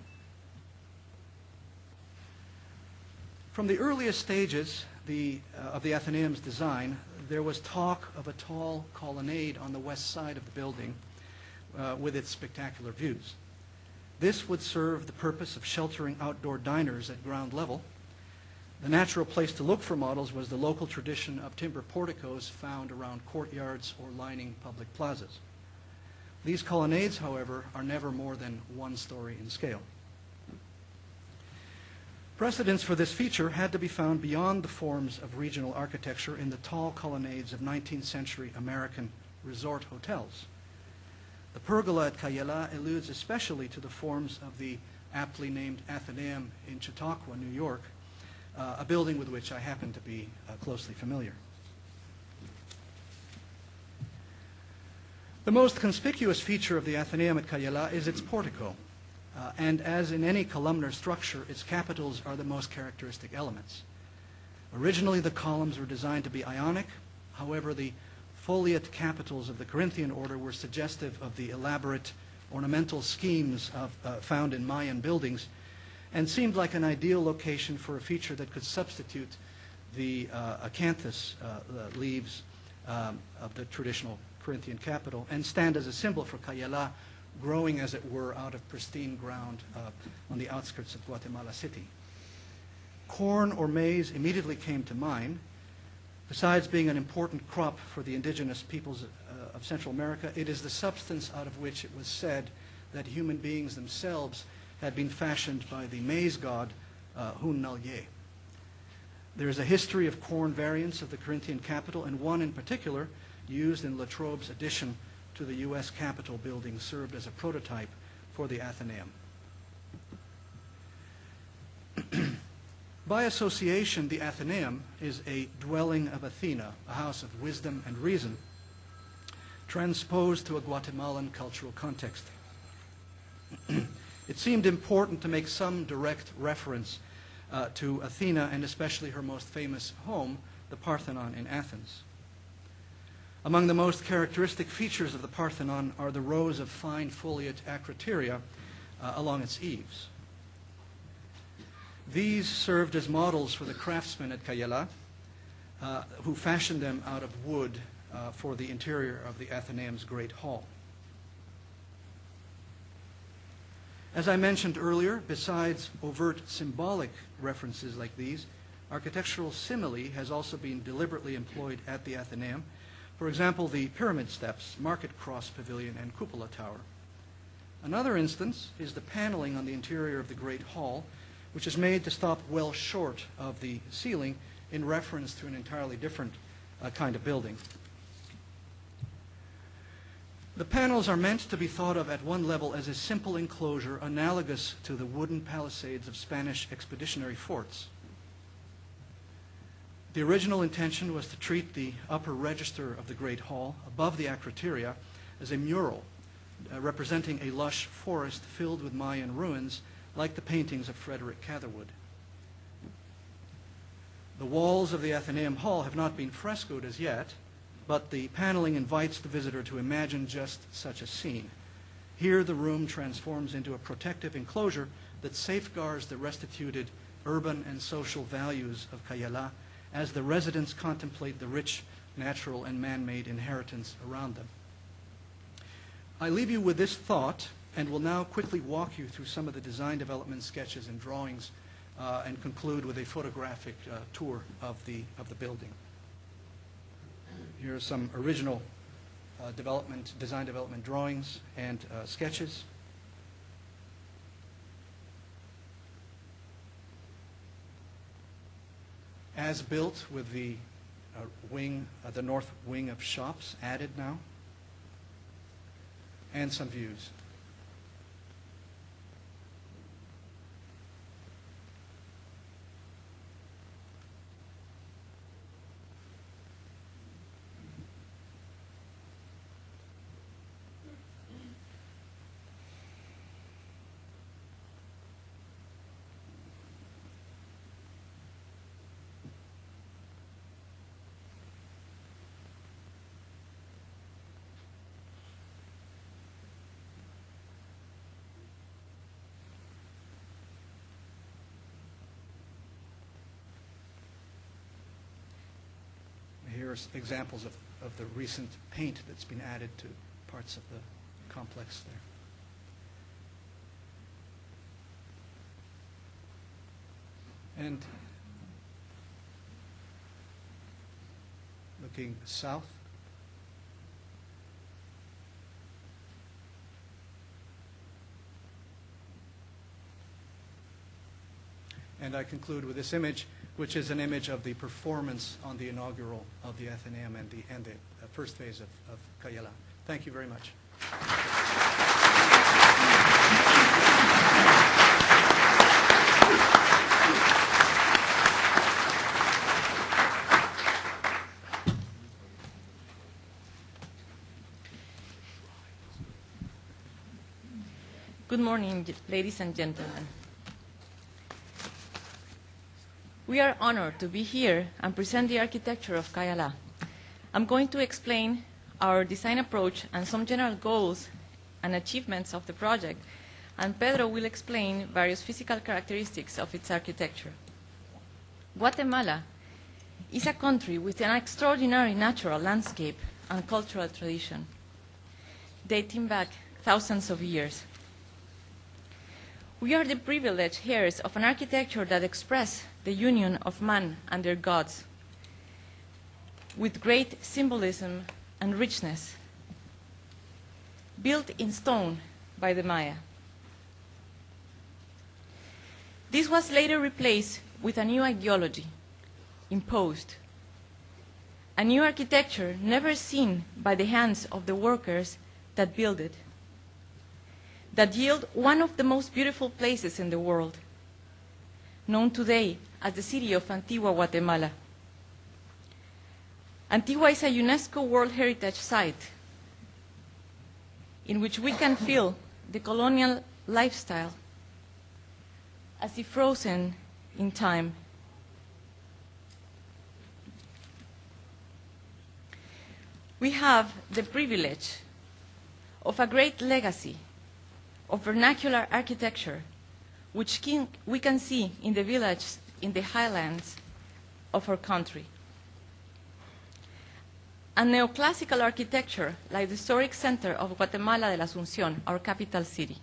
From the earliest stages of the Athenaeum's design, there was talk of a tall colonnade on the west side of the building with its spectacular views. This would serve the purpose of sheltering outdoor diners at ground level. The natural place to look for models was the local tradition of timber porticos found around courtyards or lining public plazas. These colonnades, however, are never more than 1 story in scale. Precedents for this feature had to be found beyond the forms of regional architecture in the tall colonnades of 19th century American resort hotels. The pergola at Cayalá alludes especially to the forms of the aptly named Athenaeum in Chautauqua, New York, a building with which I happen to be closely familiar. The most conspicuous feature of the Athenaeum at Cayalá is its portico, and as in any columnar structure, its capitals are the most characteristic elements. Originally, the columns were designed to be Ionic. However, the foliate capitals of the Corinthian order were suggestive of the elaborate ornamental schemes found in Mayan buildings, and seemed like an ideal location for a feature that could substitute the acanthus leaves of the traditional Corinthian capital and stand as a symbol for Cayalá, growing, as it were, out of pristine ground on the outskirts of Guatemala City. Corn or maize immediately came to mind. Besides being an important crop for the indigenous peoples of Central America, it is the substance out of which it was said that human beings themselves had been fashioned by the maize god Hun-Nal-Ye. There is a history of corn variants of the Corinthian capital, and one in particular, used in Latrobe's addition to the U.S. Capitol building, served as a prototype for the Athenaeum. By association, the Athenaeum is a dwelling of Athena, a house of wisdom and reason, transposed to a Guatemalan cultural context. It seemed important to make some direct reference to Athena, and especially her most famous home, the Parthenon in Athens. Among the most characteristic features of the Parthenon are the rows of fine foliate acroteria along its eaves. These served as models for the craftsmen at Cayalá, who fashioned them out of wood for the interior of the Athenaeum's Great Hall. As I mentioned earlier, besides overt symbolic references like these, architectural simile has also been deliberately employed at the Athenaeum. For example, the pyramid steps, market cross pavilion, and cupola tower. Another instance is the paneling on the interior of the Great Hall, which is made to stop well short of the ceiling in reference to an entirely different kind of building. The panels are meant to be thought of at one level as a simple enclosure analogous to the wooden palisades of Spanish expeditionary forts. The original intention was to treat the upper register of the Great Hall above the acroteria as a mural representing a lush forest filled with Mayan ruins, like the paintings of Frederick Catherwood. The walls of the Athenaeum Hall have not been frescoed as yet, but the paneling invites the visitor to imagine just such a scene. Here, the room transforms into a protective enclosure that safeguards the restituted urban and social values of Cayalá as the residents contemplate the rich natural and man-made inheritance around them. I leave you with this thought and will now quickly walk you through some of the design development sketches and drawings and conclude with a photographic tour of the building. Here are some original design development drawings and sketches. As built with the the north wing of shops added now, and some views. Here are examples of the recent paint that's been added to parts of the complex there. And looking south, and I conclude with this image, which is an image of the performance on the inaugural of the Athenaeum and the first phase of Cayalá. Thank you very much. Good morning, ladies and gentlemen. We are honored to be here and present the architecture of Cayalá. I'm going to explain our design approach and some general goals and achievements of the project, and Pedro will explain various physical characteristics of its architecture. Guatemala is a country with an extraordinary natural landscape and cultural tradition, dating back thousands of years. We are the privileged heirs of an architecture that expresses the union of man and their gods, with great symbolism and richness, built in stone by the Maya. This was later replaced with a new ideology, imposed, a new architecture never seen by the hands of the workers that built it, that yield one of the most beautiful places in the world, known today as the city of Antigua, Guatemala. Antigua is a UNESCO World Heritage Site in which we can feel the colonial lifestyle as if frozen in time. We have the privilege of a great legacy of vernacular architecture, which we can see in the villages in the highlands of our country. And neoclassical architecture, like the historic center of Guatemala de la Asunción, our capital city.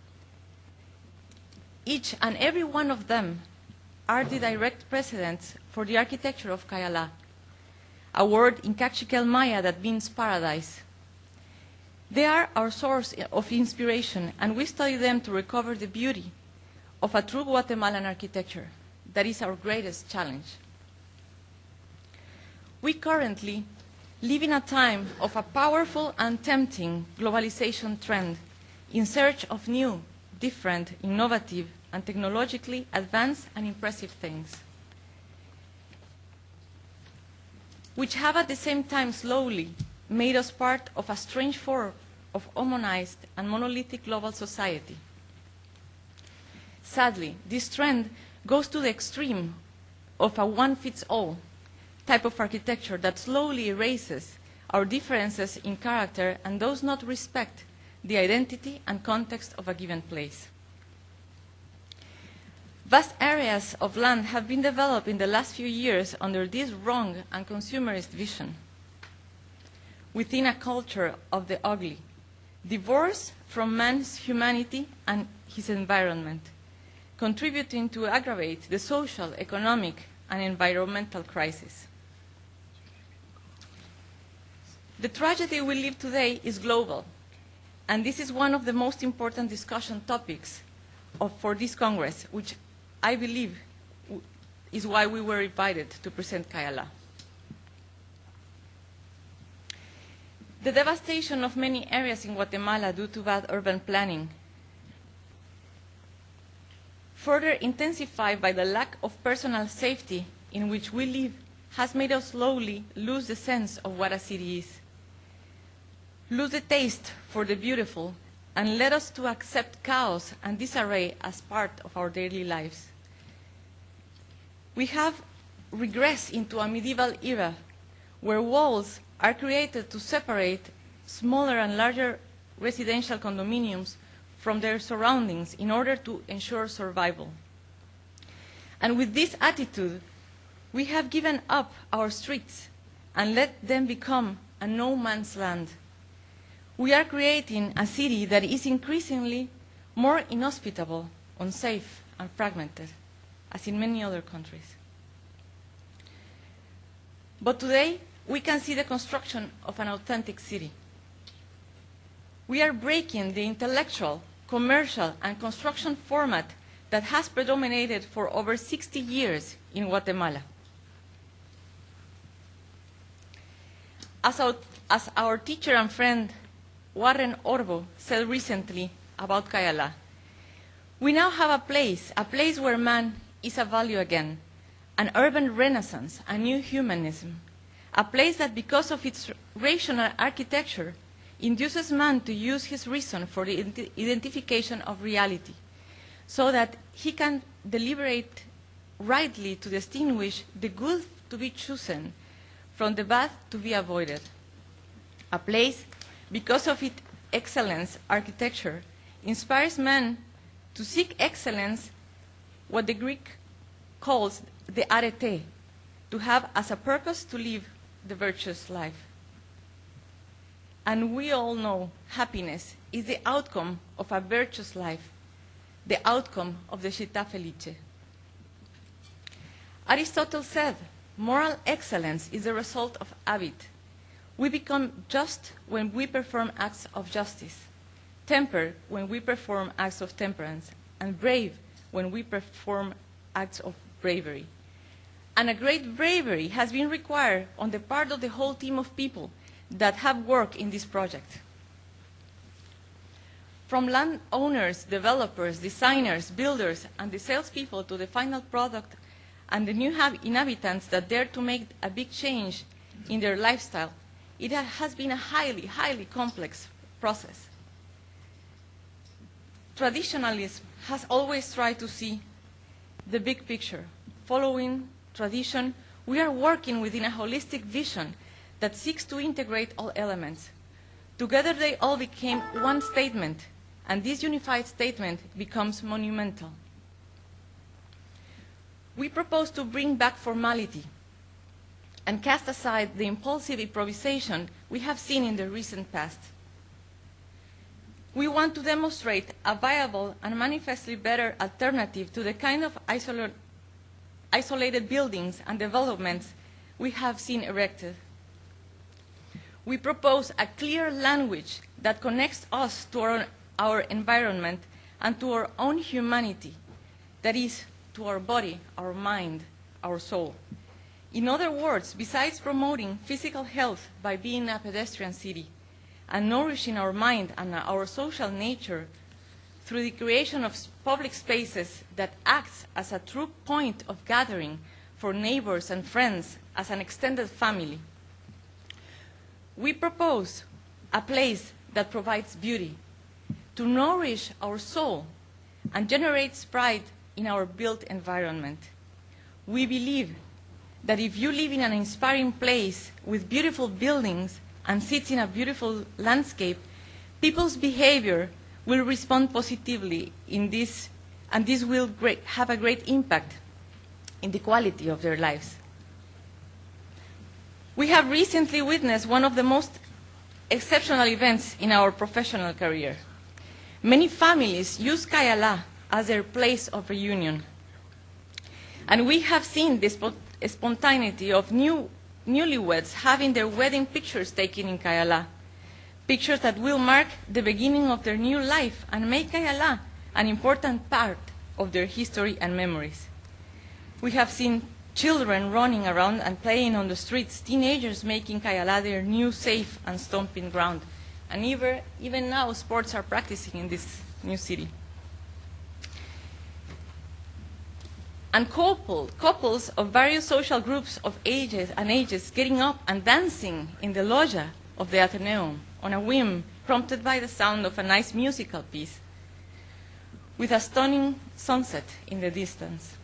Each and every one of them are the direct precedents for the architecture of Cayalá, a word in Cachiquel Maya that means paradise. They are our source of inspiration, and we study them to recover the beauty of a true Guatemalan architecture. That is our greatest challenge. We currently live in a time of a powerful and tempting globalization trend in search of new, different, innovative, and technologically advanced and impressive things, which have at the same time slowly made us part of a strange of homogenized and monolithic global society. Sadly, this trend goes to the extreme of a one-fits-all type of architecture that slowly erases our differences in character and does not respect the identity and context of a given place. Vast areas of land have been developed in the last few years under this wrong and consumerist vision, within a culture of the ugly, divorced from man's humanity and his environment, contributing to aggravate the social, economic, and environmental crisis. The tragedy we live today is global, and this is one of the most important discussion topics for this Congress, which I believe is why we were invited to present Cayalá. The devastation of many areas in Guatemala due to bad urban planning, further intensified by the lack of personal safety in which we live, has made us slowly lose the sense of what a city is, lose the taste for the beautiful, and led us to accept chaos and disarray as part of our daily lives. We have regressed into a medieval era where walls are created to separate smaller and larger residential condominiums from their surroundings in order to ensure survival. And with this attitude, we have given up our streets and let them become a no man's land. We are creating a city that is increasingly more inhospitable, unsafe, and fragmented, as in many other countries. But today, we can see the construction of an authentic city. We are breaking the intellectual, commercial, and construction format that has predominated for over 60 years in Guatemala. As our teacher and friend Warren Orbo said recently about Cayalá, we now have a place where man is a value again, an urban renaissance, a new humanism, a place that because of its rational architecture induces man to use his reason for the identification of reality, so that he can deliberate rightly to distinguish the good to be chosen from the bad to be avoided. A place, because of its excellence architecture, inspires man to seek excellence, what the Greek calls the arete, to have as a purpose to live the virtuous life. And we all know happiness is the outcome of a virtuous life, the outcome of the città felice. Aristotle said, moral excellence is the result of habit. We become just when we perform acts of justice, tempered when we perform acts of temperance, and brave when we perform acts of bravery. And a great bravery has been required on the part of the whole team of people that have worked in this project. From landowners, developers, designers, builders, and the salespeople to the final product and the new inhabitants that dare to make a big change in their lifestyle, it has been a highly, highly complex process. Traditionalism has always tried to see the big picture. Following tradition, we are working within a holistic vision that seeks to integrate all elements. Together they all became one statement, and this unified statement becomes monumental. We propose to bring back formality and cast aside the impulsive improvisation we have seen in the recent past. We want to demonstrate a viable and manifestly better alternative to the kind of isolated buildings and developments we have seen erected. We propose a clear language that connects us to our environment and to our own humanity, that is, to our body, our mind, our soul. In other words, besides promoting physical health by being a pedestrian city and nourishing our mind and our social nature through the creation of public spaces that acts as a true point of gathering for neighbors and friends as an extended family, we propose a place that provides beauty, to nourish our soul, and generates pride in our built environment. We believe that if you live in an inspiring place with beautiful buildings and sits in a beautiful landscape, people's behavior will respond positively in this, and this will have a great impact in the quality of their lives. We have recently witnessed one of the most exceptional events in our professional career. Many families use Cayalá as their place of reunion. And we have seen the spontaneity of newlyweds having their wedding pictures taken in Cayalá, pictures that will mark the beginning of their new life and make Cayalá an important part of their history and memories. We have seen children running around and playing on the streets, teenagers making Cayalá their new safe and stomping ground. And even now, sports are practicing in this new city. And couples of various social groups of ages getting up and dancing in the loggia of the Athenaeum on a whim, prompted by the sound of a nice musical piece, with a stunning sunset in the distance.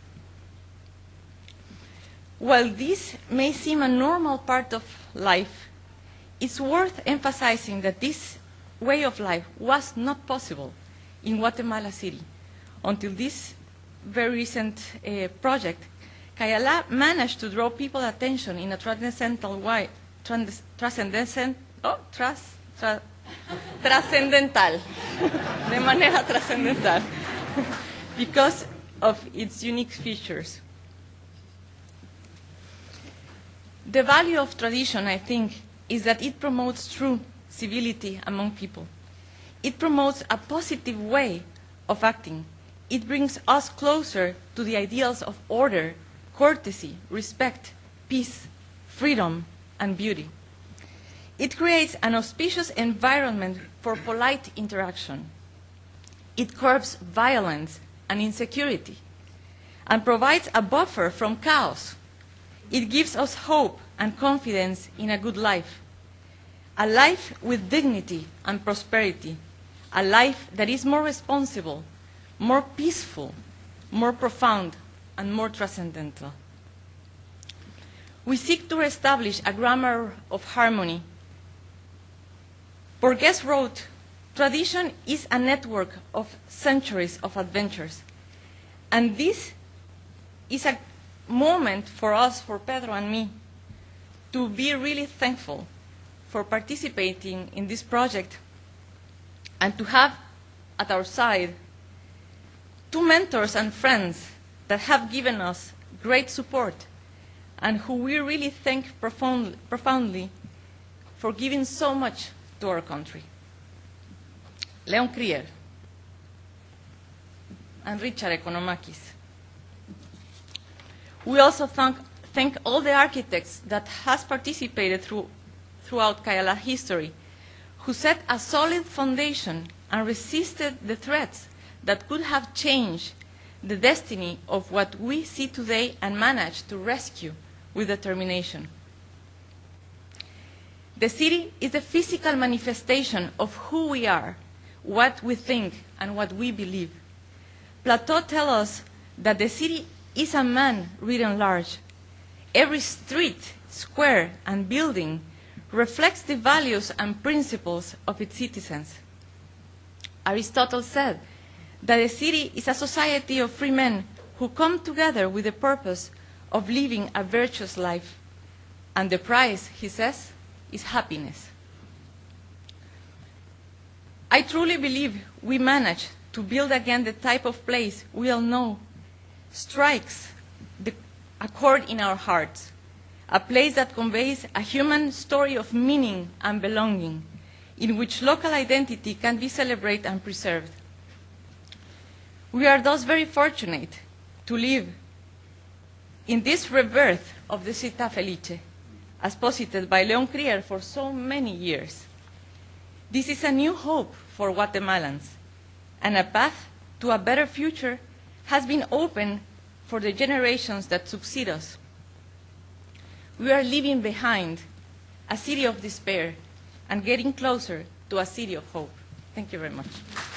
While this may seem a normal part of life, it's worth emphasizing that this way of life was not possible in Guatemala City until this very recent project. Cayalá managed to draw people's attention in a transcendental way, transcendental, de manera trascendental, because of its unique features. The value of tradition, I think, is that it promotes true civility among people. It promotes a positive way of acting. It brings us closer to the ideals of order, courtesy, respect, peace, freedom, and beauty. It creates an auspicious environment for polite interaction. It curbs violence and insecurity and provides a buffer from chaos. It gives us hope and confidence in a good life, a life with dignity and prosperity, a life that is more responsible, more peaceful, more profound, and more transcendental. We seek to establish a grammar of harmony. Borges wrote, "Tradition is a network of centuries of adventures." And this is a moment for us, for Pedro and me, to be really thankful for participating in this project and to have at our side two mentors and friends that have given us great support and who we really thank profoundly for giving so much to our country. Leon Krier and Richard Economakis. We also thank all the architects that has participated throughout Cayalá history, who set a solid foundation and resisted the threats that could have changed the destiny of what we see today and managed to rescue with determination. The city is the physical manifestation of who we are, what we think, and what we believe. Plateau tells us that the city is a man written large. Every street, square, and building reflects the values and principles of its citizens. Aristotle said that a city is a society of free men who come together with the purpose of living a virtuous life. And the price, he says, is happiness. I truly believe we managed to build again the type of place we all know strikes a chord in our hearts, a place that conveys a human story of meaning and belonging, in which local identity can be celebrated and preserved. We are thus very fortunate to live in this rebirth of the Città Felice, as posited by Leon Krier for so many years. This is a new hope for Guatemalans, and a path to a better future has been opened for the generations that succeed us. We are leaving behind a city of despair and getting closer to a city of hope. Thank you very much.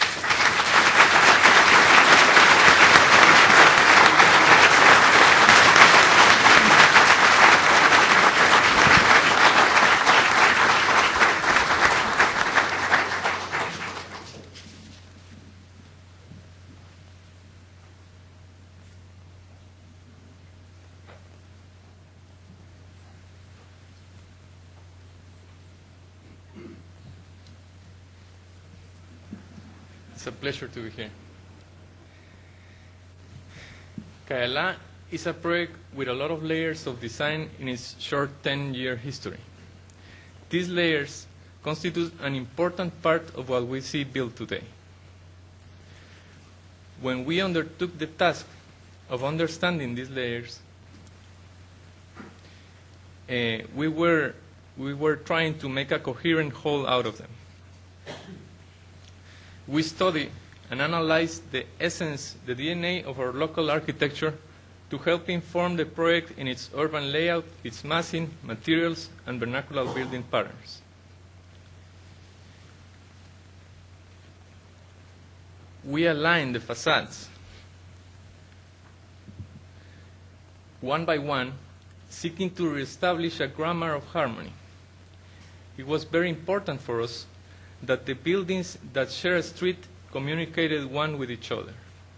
It's a pleasure to be here. Cayalá is a project with a lot of layers of design in its short 10-year history. These layers constitute an important part of what we see built today. When we undertook the task of understanding these layers, we were trying to make a coherent whole out of them. We study and analyze the essence, the DNA of our local architecture to help inform the project in its urban layout, its massing, materials, and vernacular building patterns. We align the facades one by one, seeking to reestablish a grammar of harmony. It was very important for us that the buildings that share a street communicated one with each other.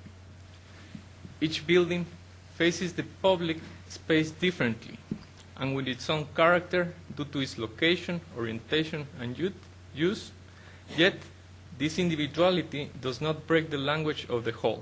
Each building faces the public space differently and with its own character due to its location, orientation, and use, yet this individuality does not break the language of the whole.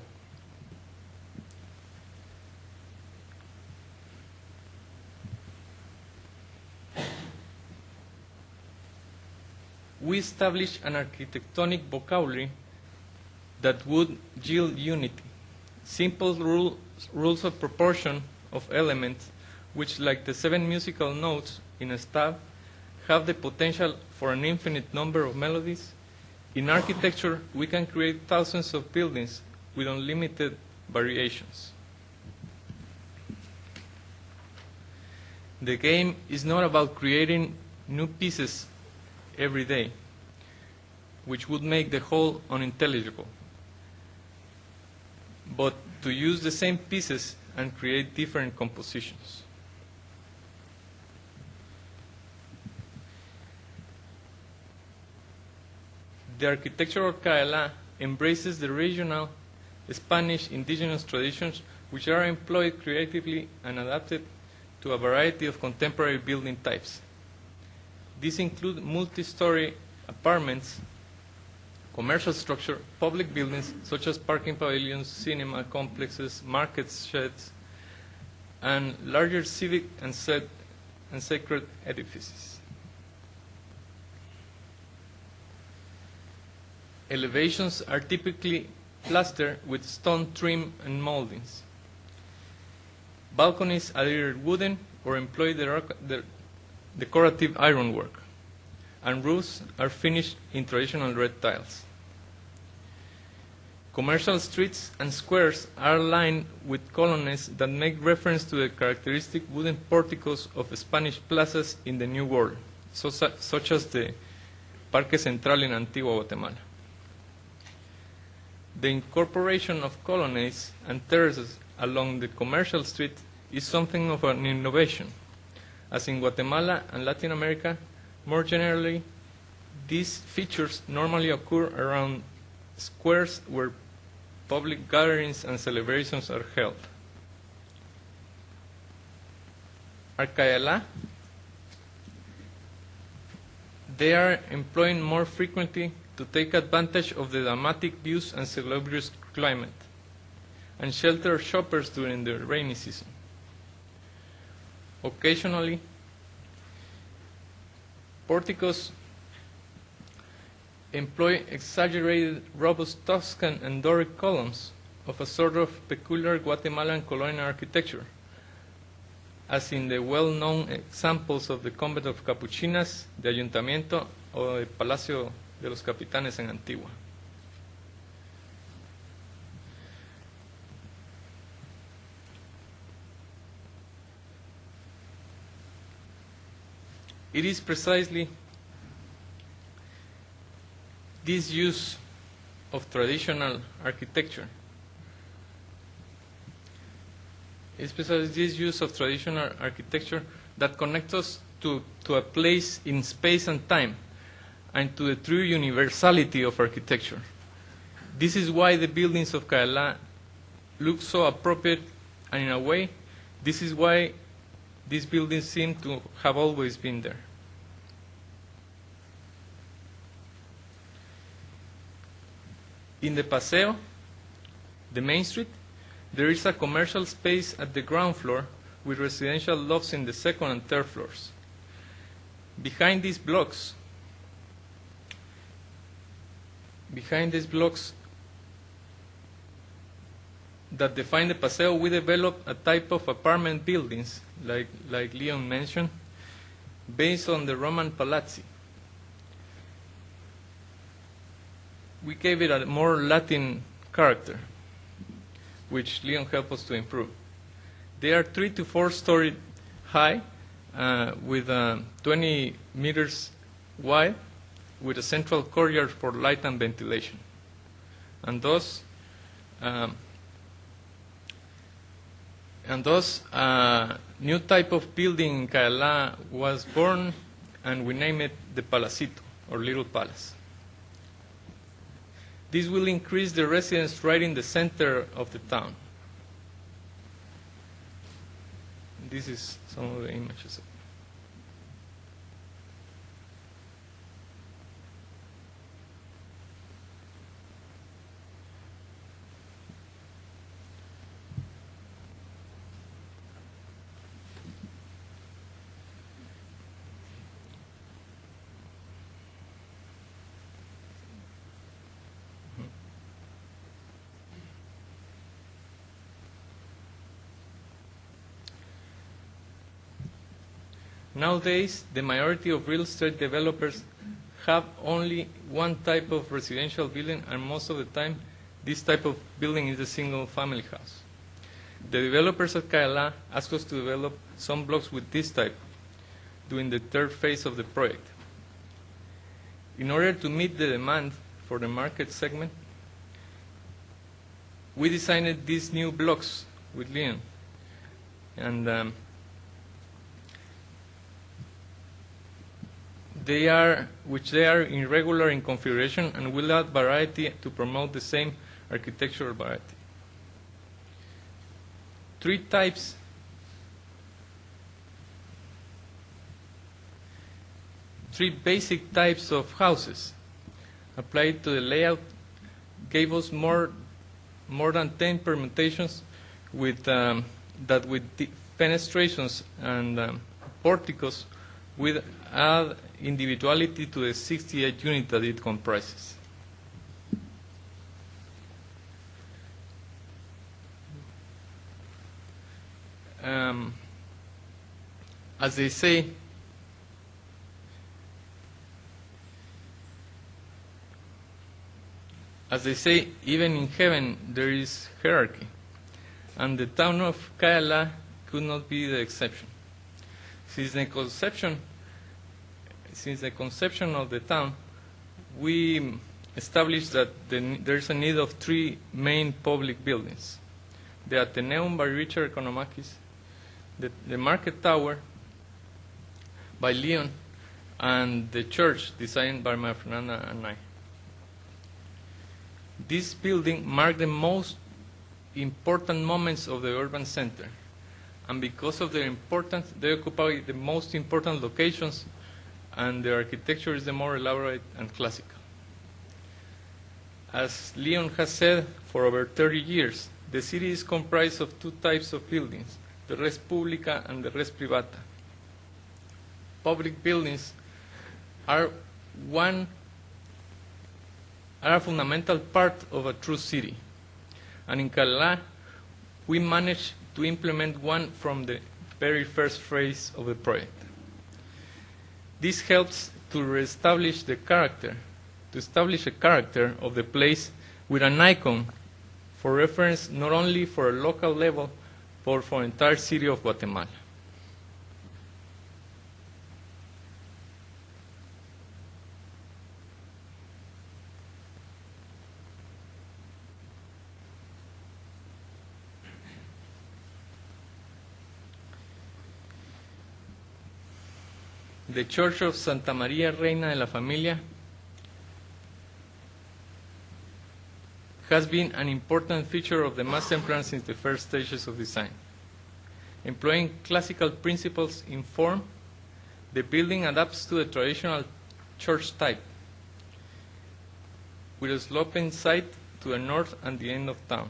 We establish an architectonic vocabulary that would yield unity, simple rules of proportion of elements which, like the 7 musical notes in a staff, have the potential for an infinite number of melodies. In architecture, we can create thousands of buildings with unlimited variations. The game is not about creating new pieces every day, which would make the whole unintelligible, but to use the same pieces and create different compositions. The architecture of Cayalá embraces the regional Spanish indigenous traditions which are employed creatively and adapted to a variety of contemporary building types. These include multi-story apartments, commercial structure, public buildings such as parking pavilions, cinema complexes, market sheds, and larger civic and sacred edifices. Elevations are typically plastered with stone trim and moldings. Balconies are either wooden or employ decorative ironwork, and roofs are finished in traditional red tiles. Commercial streets and squares are lined with colonnes that make reference to the characteristic wooden porticos of Spanish plazas in the New World, such as the Parque Central in Antigua, Guatemala. The incorporation of colonnades and terraces along the commercial street is something of an innovation. As in Guatemala and Latin America, more generally, these features normally occur around squares where public gatherings and celebrations are held. At Cayalá, they are employed more frequently to take advantage of the dramatic views and salubrious climate, and shelter shoppers during the rainy season. Occasionally, porticos employ exaggerated, robust Tuscan and Doric columns of a sort of peculiar Guatemalan colonial architecture, as in the well-known examples of the Convent of Capuchinas, the Ayuntamiento, or the Palacio de los Capitanes en Antigua. It is precisely this use of traditional architecture. Especially this use of traditional architecture that connects us to a place in space and time, and to the true universality of architecture. This is why the buildings of Cayalá look so appropriate, and in a way, this is why these buildings seem to have always been there. In the Paseo, the main street, there is a commercial space at the ground floor with residential lofts in the second and third floors. Behind these blocks that define the Paseo, we developed a type of apartment buildings, like Leon mentioned, based on the Roman palazzi. We gave it a more Latin character, which Leon helped us to improve. They are 3 to 4 story high, with 20 meters wide, with a central courtyard for light and ventilation. And thus, new type of building in Cayalá was born, and we named it the Palacito, or Little Palace. This will increase the residents right in the center of the town. This is some of the images. Nowadays, the majority of real estate developers have only one type of residential building, and most of the time, this type of building is a single-family house. The developers at Cayalá asked us to develop some blocks with this type during the third phase of the project. In order to meet the demand for the market segment, we designed these new blocks with Léon, and they are irregular in configuration and will add variety to promote the same architectural variety. Three basic types of houses applied to the layout gave us more than 10 permutations with fenestrations and porticos with add individuality to the 68 units that it comprises. As they say, even in heaven there is hierarchy, and the town of Cayalá could not be the exception. Since the conception of the town, we established that there is a need of 3 main public buildings: the Athenaeum by Richard Economakis, the Market Tower by Léon, and the church designed by my Fernanda and I. This building marked the most important moments of the urban center, and because of their importance, they occupy the most important locations, and the architecture is the more elaborate and classical. As Léon has said, for over 30 years, the city is comprised of 2 types of buildings, the res pública and the res privata. Public buildings are a fundamental part of a true city, and in Cayalá, we managed to implement one from the very first phase of the project. This helps to reestablish the character, to establish a character of the place with an icon for reference not only for a local level, but for the entire city of Guatemala. The Church of Santa Maria Reina de la Familia has been an important feature of the master plan since the first stages of design. Employing classical principles in form, the building adapts to the traditional church type, with a sloping side to the north and the end of town.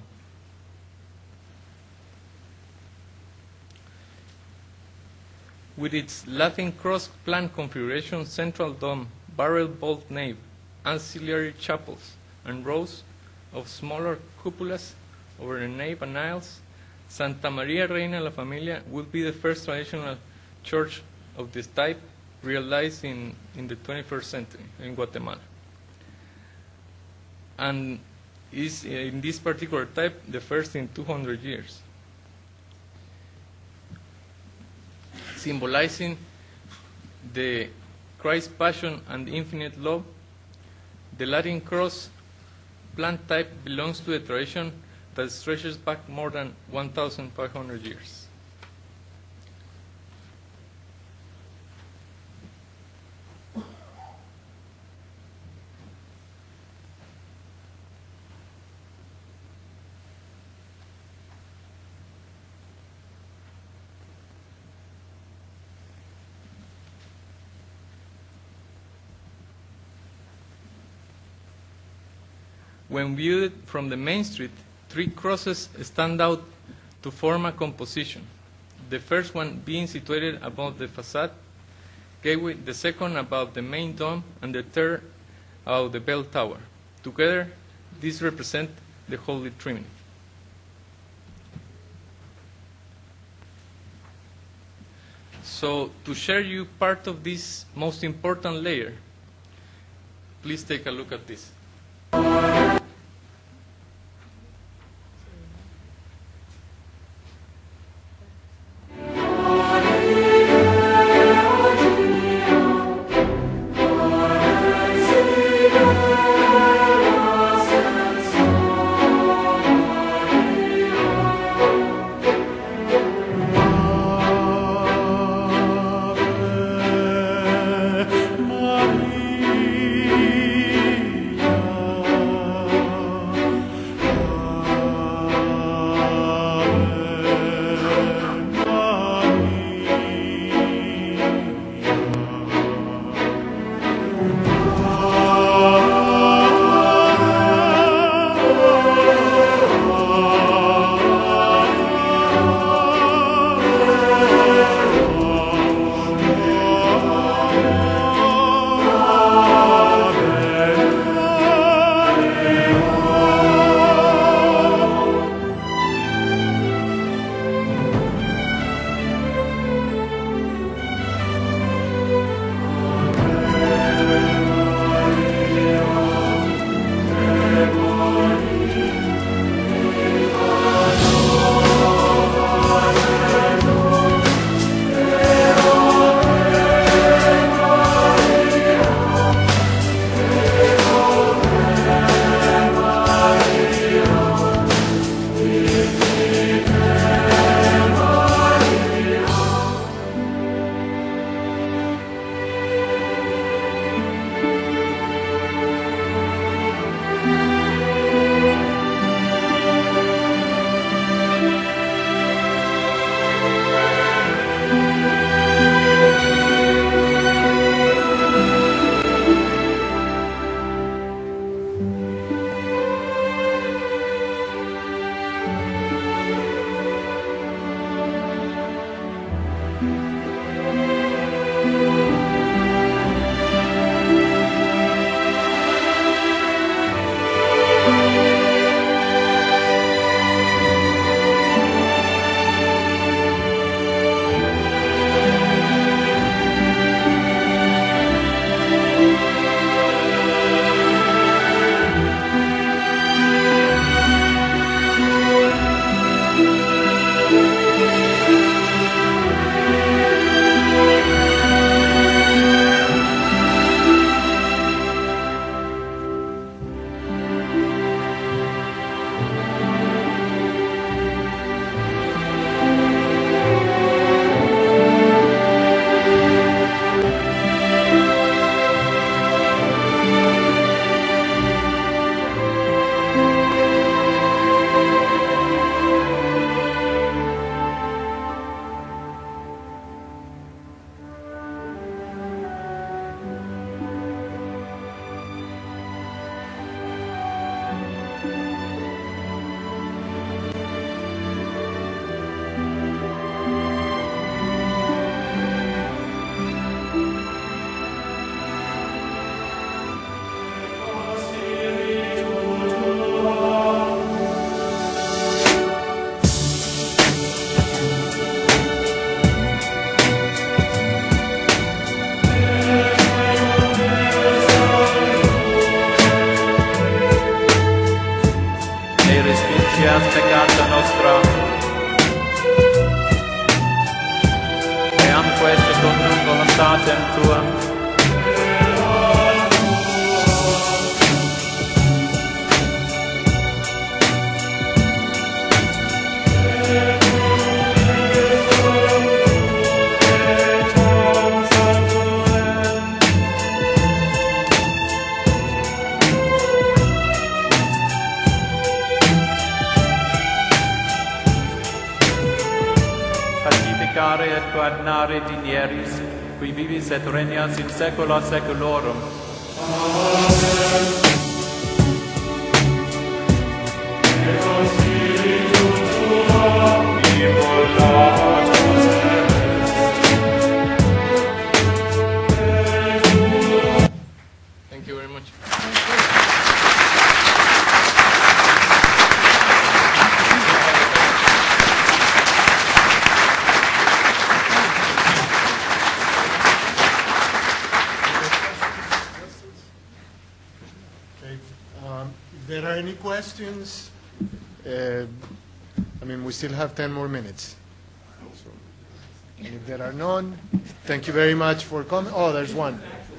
With its Latin cross plan configuration, central dome, barrel vault nave, ancillary chapels, and rows of smaller cupolas over the nave and aisles, Santa Maria Reina de la Familia will be the first traditional church of this type realized in the 21st century in Guatemala. And is, in this particular type, the first in 200 years. Symbolizing the Christ's passion and infinite love, the Latin cross plan type belongs to a tradition that stretches back more than 1,500 years. When viewed from the main street, three crosses stand out to form a composition. The first one being situated above the facade gateway, the second above the main dome, and the third above the bell tower. Together, these represent the Holy Trinity. So, to share you part of this most important layer, please take a look at this. sanctificare et coordinare dinieris, qui vivis et regnas in saecula saeculorum. Thank you very much. Okay. If there are any questions, I mean, we still have 10 more minutes. So, and if there are none, thank you very much for coming. Oh, there's one.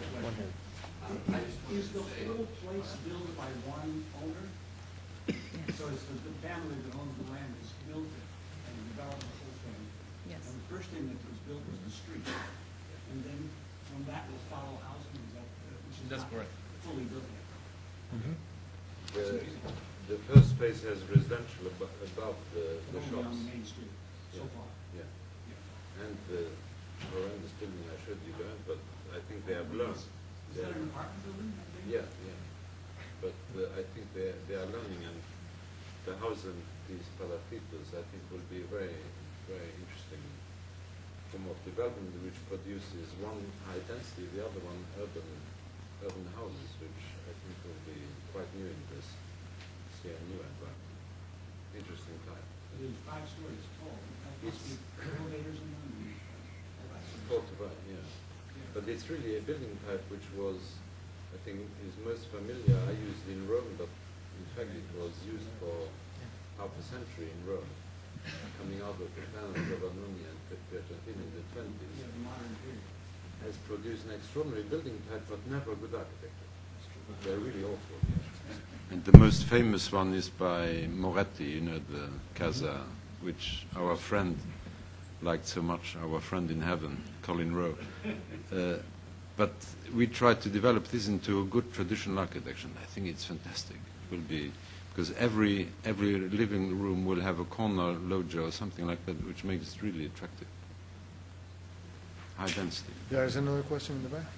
Is the whole place built by one owner? So it's the family that owns the land that's built it and developed the whole thing? Yes. And the first thing that was built was the street. And then from that will follow housing, is that, which is That's not correct. fully built yet? The first phase has residential above the Only shops. on the main street, so far. Yeah. And the horrendous building I showed you there, but I think they have learned. Is that an apartment building? I think? Yeah, yeah. But I think they are learning, and the house and these palafitos, I think, will be very, very interesting form of development, which produces one high density, the other one urban houses, which I think will be quite new in this CNU environment. Interesting time. It is 5 stories tall. It's Elevators in them. Fortified, yeah. But it's really a building type which was, I think, is most familiar. I used in Rome, but in fact it was used for half a century in Rome, coming out of the plan of Giovannoni and Piacentina in the 20s. Yeah, the modern period. Has produced an extraordinary building type, but never good architecture. They're really awful. And the most famous one is by Moretti, you know, the Casa, which our friend liked so much, our friend in heaven, Colin Rowe. But we tried to develop this into a good traditional architecture. I think it's fantastic. It will be, because every living room will have a corner loggia or something like that, which makes it really attractive. High density. There's another question in the back.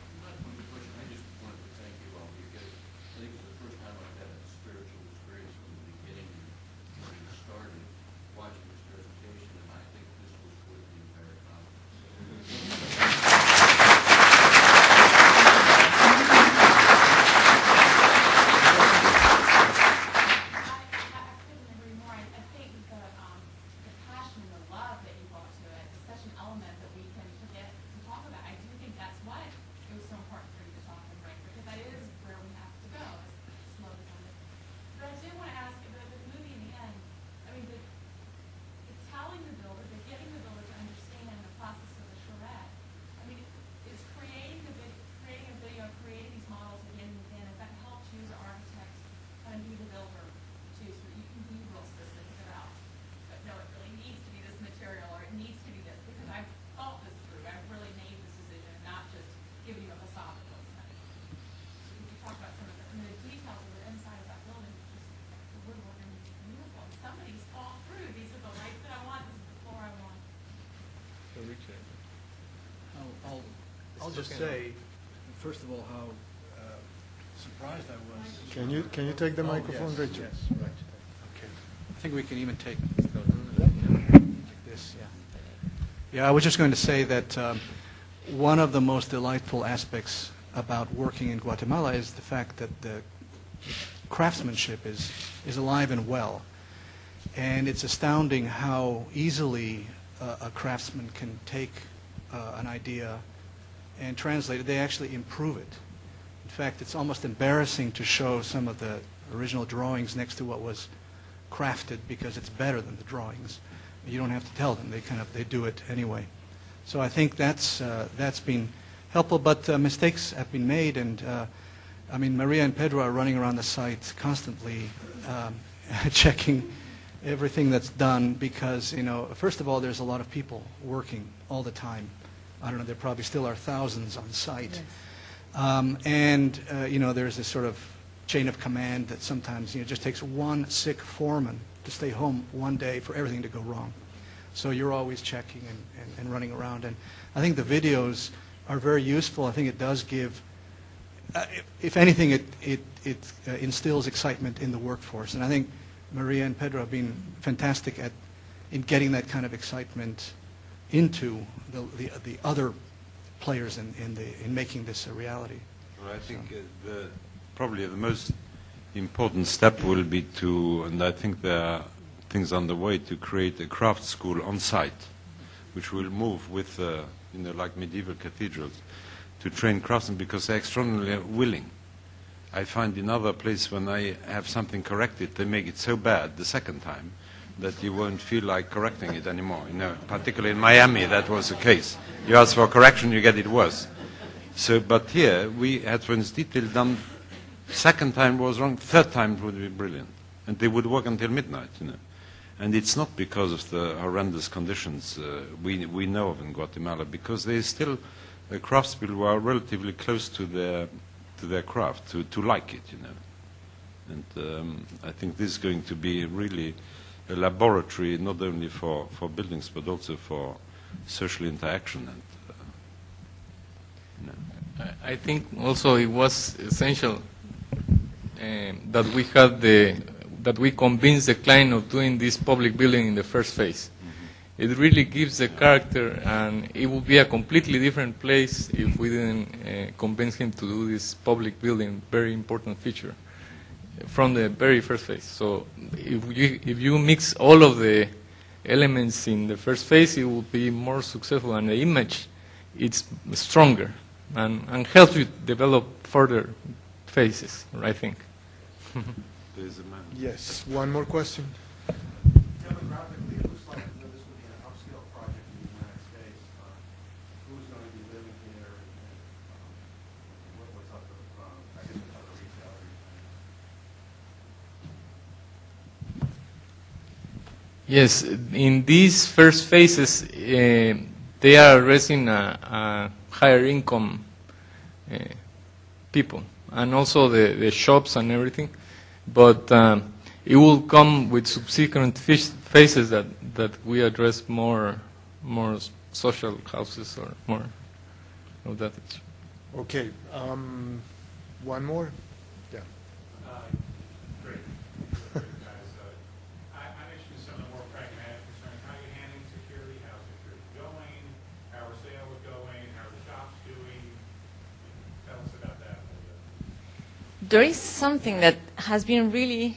I'll just say, first of all, how surprised I was. Can you take the Oh, microphone, yes, Rachel? Yes, right. Okay. I think we can even take this, yeah. Yeah, I was just going to say that one of the most delightful aspects about working in Guatemala is the fact that the craftsmanship is alive and well. And it's astounding how easily a craftsman can take an idea and translate it. They actually improve it. In fact, it's almost embarrassing to show some of the original drawings next to what was crafted because it's better than the drawings. You don't have to tell them. They do it anyway. So I think that's been helpful, but mistakes have been made, and I mean, Maria and Pedro are running around the site constantly checking everything that's done because, you know, first of all, there's a lot of people working all the time. I don't know, there probably still are thousands on site. Yes. You know, there's this sort of chain of command that sometimes, you know, it just takes one sick foreman to stay home one day for everything to go wrong. So you're always checking and running around. And I think the videos are very useful. I think it does give, if anything, it instills excitement in the workforce. And I think Maria and Pedro have been fantastic in getting that kind of excitement into the other players in making this a reality. Well, I think probably the most important step will be to, and I think there are things on the way, to create a craft school on site, which will move with, like medieval cathedrals, to train craftsmen, because they're extraordinarily willing. I find in other places when I have something corrected, they make it so bad the second time that you won't feel like correcting it anymore. Particularly in Miami, that was the case. You ask for correction, you get it worse. So, but here we had, for instance, detail done. Second time was wrong. Third time it would be brilliant, and they would work until midnight. And it's not because of the horrendous conditions we know of in Guatemala, because there is still craftspeople who are relatively close to their craft, to like it. And I think this is going to be really a laboratory, not only for buildings, but also for social interaction. And I think also it was essential that we had that we convinced the client of doing this public building in the first phase. Mm-hmm. It really gives the character, and it would be a completely different place if we didn't convince him to do this public building, very important feature, from the very first phase. So if you mix all of the elements in the first phase, it will be more successful, and the image, it's stronger and helps you develop further phases, I think. there's a man. Yes, one more question. Demographically, it looks like this would be an upscale project in the United States. Who's going to be living here? And what's up with, I guess, with other retailers? Yes, in these first phases, they are addressing a higher income people, and also the shops and everything. But it will come with subsequent phases that we address more social houses or more of that. Okay, one more? Yeah. Great. Guys, I'm interested in some of the more pragmatic concerns. How are you handling security? How's security going? How are sales going? How are the shops doing? Tell us about that a little bit. There is something that has been really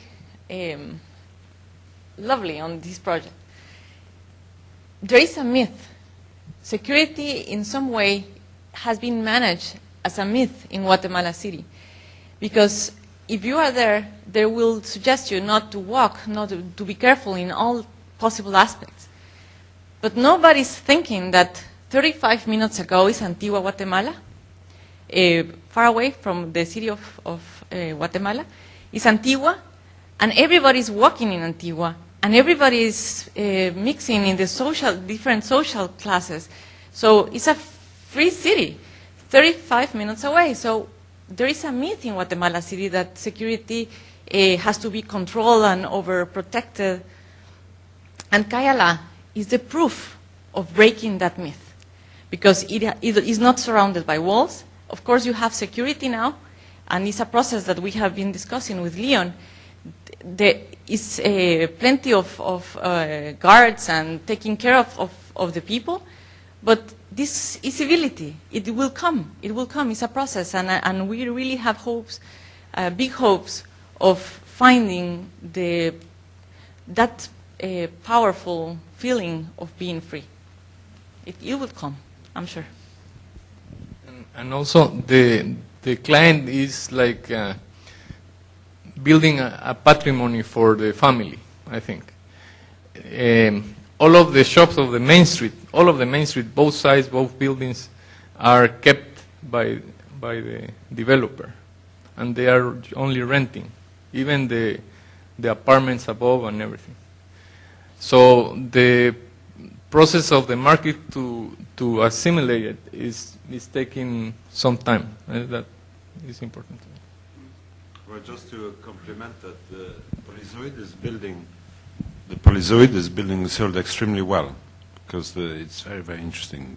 lovely on this project. There is a myth. Security, in some way, has been managed as a myth in Guatemala City. Because if you are there, they will suggest you not to walk, not to be careful in all possible aspects. But nobody's thinking that 35 minutes ago is Antigua, Guatemala, far away from the city of Guatemala, is Antigua, and everybody's walking in Antigua, and everybody's mixing in the different social classes. So it's a free city, 35 minutes away. So there is a myth in Guatemala City that security has to be controlled and overprotected. And Cayalá is the proof of breaking that myth, because it is not surrounded by walls. Of course, you have security now, and it's a process that we have been discussing with Leon. There is plenty of guards and taking care of the people, but this is civility. It will come. It will come. It's a process, and we really have hopes, big hopes, of finding that powerful feeling of being free. It will come, I'm sure. And also the client is like building a patrimony for the family, I think. All of the shops of the main street, both sides, both buildings, are kept by the developer, and they are only renting, even the apartments above and everything. So the process of the market to assimilate it is taking some time. That is important. Well, just to complement that, the Polizoid is building sold extremely well. because it's very, very interesting.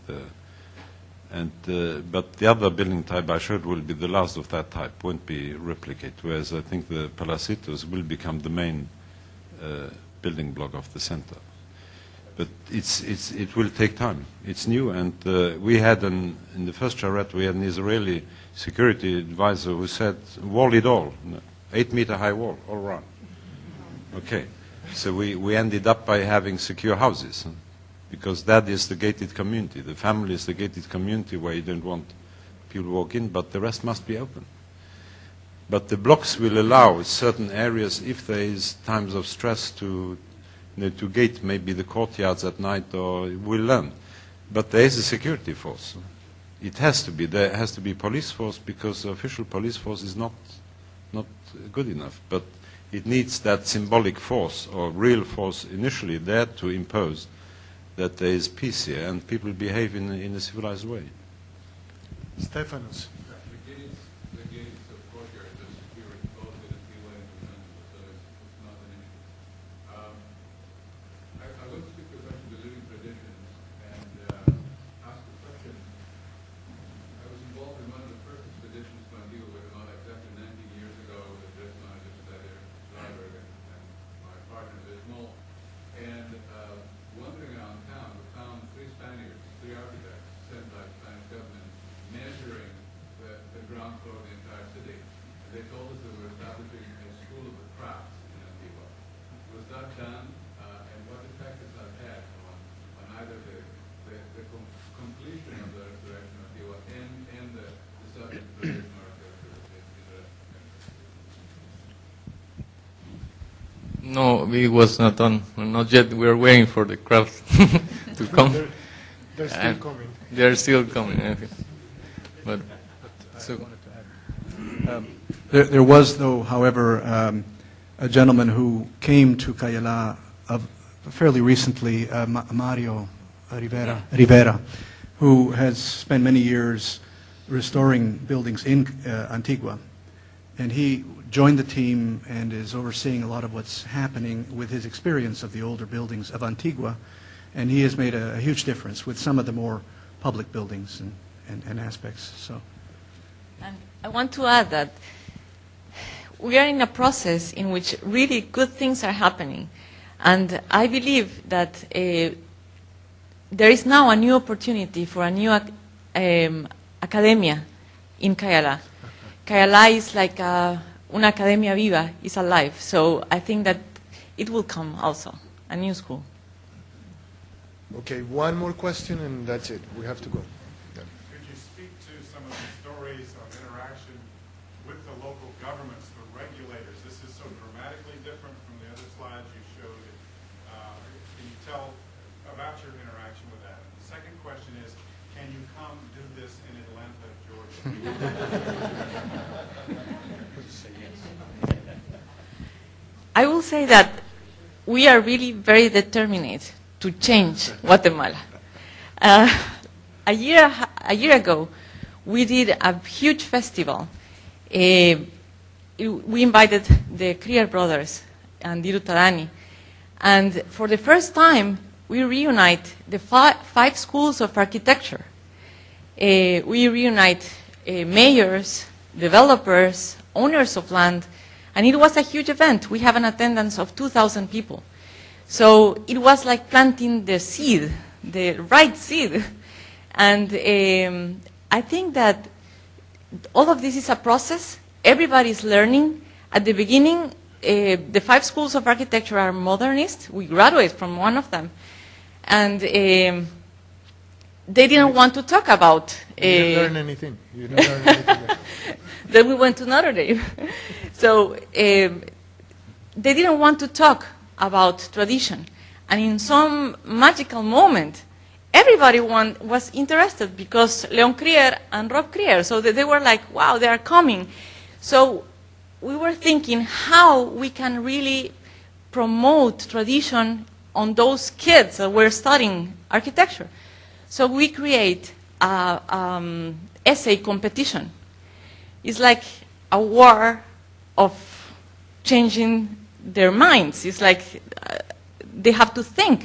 But the other building type I showed will be the last of that type, won't be replicated, whereas I think the palacitos will become the main building block of the center. But it will take time. It's new, and we had in the first charrette, we had an Israeli security advisor who said, wall it all, 8-meter high wall all around. Okay, so we ended up by having secure houses, because that is the gated community. The family is the gated community where you don't want people to walk in, but the rest must be open. But the blocks will allow certain areas, if there is times of stress, to gate maybe the courtyards at night, or we'll learn. But there is a security force. It has to be. There has to be police force, because the official police force is not good enough. But it needs that symbolic force or real force initially there to impose that there is peace here and people behave in a civilized way. Stefanos. The gates of courtyards are secured both in the T-way and the center, so it's not an issue. I want to speak to a question of the living traditions and ask a question. I was involved in one of the first expeditions to Antigua, Guatemala, exactly 19 years ago, with the ethnologist driver and my partner, Léon. And wandering around town, we found 3 Spaniards, 3 architects sent by the Spanish government, measuring the ground floor of the entire city. And they told us that we were establishing a school of the crafts in Antigua. Was that done, and what effect has that had on either the completion of the restoration of Antigua and the subject of the No, it was not done. Not yet. We are waiting for the crowd to come. They're still coming. They are still coming. Okay. But so There was, though, however, a gentleman who came to Cayalá fairly recently, Mario Rivera, who has spent many years restoring buildings in Antigua. And he joined the team and is overseeing a lot of what's happening with his experience of the older buildings of Antigua. And he has made a huge difference with some of the more public buildings and aspects. So, And I want to add that we are in a process in which really good things are happening. And I believe that there is now a new opportunity for a new academia in Cayalá. Cayalá is like una academia viva, is alive. So I think that it will come also, a new school. Okay, one more question and that's it. We have to go. Could you speak to some of the stories of interaction with the local governments, the regulators? This is so dramatically different from the other slides you showed. Can you tell about your interaction with that? The second question is, can you come do this in Atlanta, Georgia? I will say that we are really very determined to change Guatemala. A year ago, we did a huge festival. We invited the Krier brothers and Diru Tadani. And for the first time, we reunite the 5 schools of architecture. We reunite mayors, developers, owners of land, and it was a huge event. We have an attendance of 2,000 people. So it was like planting the seed, the right seed. And I think that all of this is a process. Everybody is learning. At the beginning, the 5 schools of architecture are modernist. We graduate from one of them. And they didn't want to talk about... You didn't learn anything. You didn't learn anything. Then we went to Notre. So they didn't want to talk about tradition. And in some magical moment, everybody was interested because Leon Krier and Rob Krier, so they were like, wow, they are coming. So we were thinking how we can really promote tradition on those kids that were studying architecture. So we create an essay competition. It's like a war of changing their minds. It's like they have to think.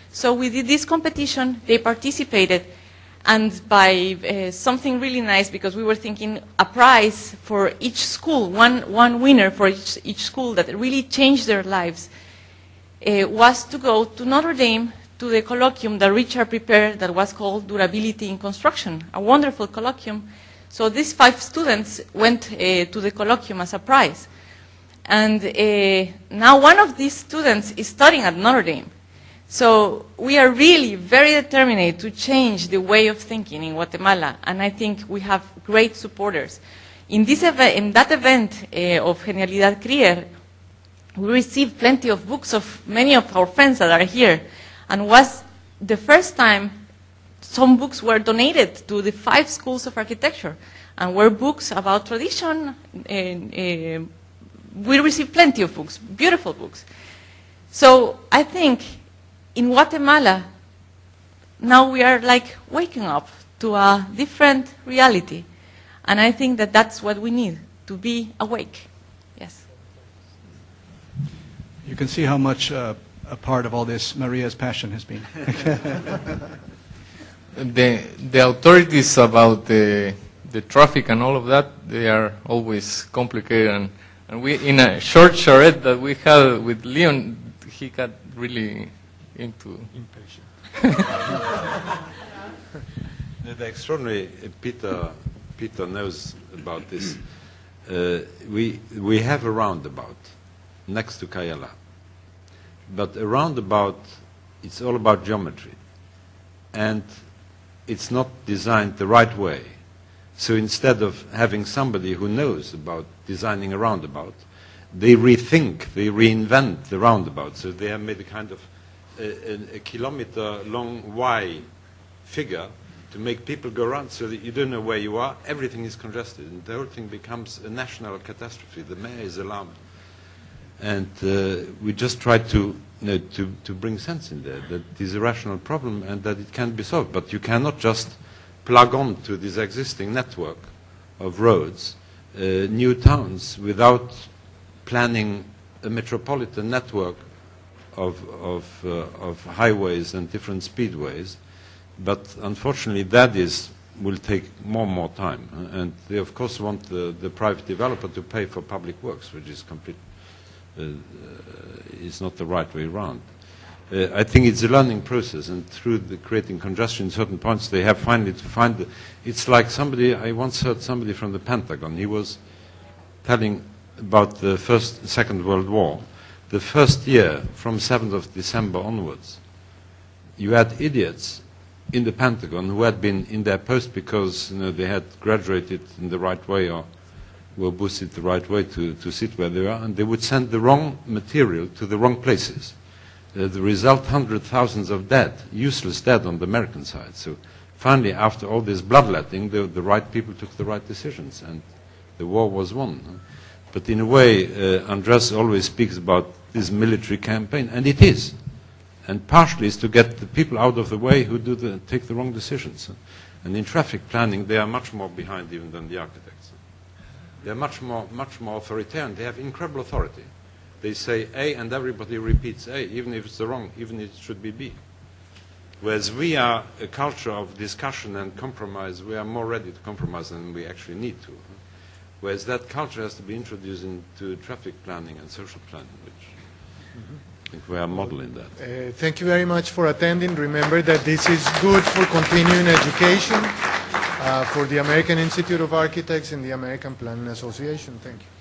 So we did this competition, they participated, and by something really nice, because we were thinking a prize for each school, one winner for each school that really changed their lives, was to go to Notre Dame to the colloquium that Richard prepared that was called Durability in Construction, a wonderful colloquium. So these 5 students went to the colloquium as a prize. And now one of these students is studying at Notre Dame. So we are really very determined to change the way of thinking in Guatemala, and I think we have great supporters. In that event of Genialidad Krier, we received plenty of books of many of our friends that are here, and was the first time some books were donated to the 5 schools of architecture, and were books about tradition. We received plenty of books, beautiful books. So I think in Guatemala, now we are like waking up to a different reality. And I think that that's what we need, to be awake. Yes. You can see how much a part of all this Maria's passion has been. The authorities about the traffic and all of that, they are always complicated. And we, in a short charrette that we had with Leon, he got really into impatient. The extraordinary, Peter knows about this. We have a roundabout next to Cayalá, but a roundabout, it's all about geometry, and it's not designed the right way. So instead of having somebody who knows about designing a roundabout, they rethink, they reinvent the roundabout. So they have made a kind of a kilometer-long Y figure to make people go around so that you don't know where you are. Everything is congested, and the whole thing becomes a national catastrophe. The mayor is alarmed. And we just try to bring sense in there, that it is a rational problem and that it can be solved. But you cannot just plug on to this existing network of roads, new towns, without planning a metropolitan network of highways and different speedways. But unfortunately, that will take more and more time. And they, of course, want the private developer to pay for public works, which is is not the right way around. I think it's a learning process, and through creating congestion in certain points, they have finally to find it's like somebody, I once heard somebody from the Pentagon, he was telling about the Second World War. The first year, from 7th of December onwards, you had idiots in the Pentagon who had been in their post because they had graduated in the right way or were boosted the right way to sit where they are, and they would send the wrong material to the wrong places. The result, hundreds of thousands of dead, useless dead on the American side. So finally, after all this bloodletting, the right people took the right decisions, and the war was won. But in a way, Andres always speaks about this military campaign, and it is. And partially is to get the people out of the way who take the wrong decisions. And in traffic planning, they are much more behind even than the architects. They are much more authoritarian. They have incredible authority. They say A and everybody repeats A, even if it's wrong, even if it should be B. Whereas we are a culture of discussion and compromise, we are more ready to compromise than we actually need to. Whereas that culture has to be introduced into traffic planning and social planning, which I think we are modeling that. Thank you very much for attending. Remember that this is good for continuing education for the American Institute of Architects and the American Planning Association. Thank you.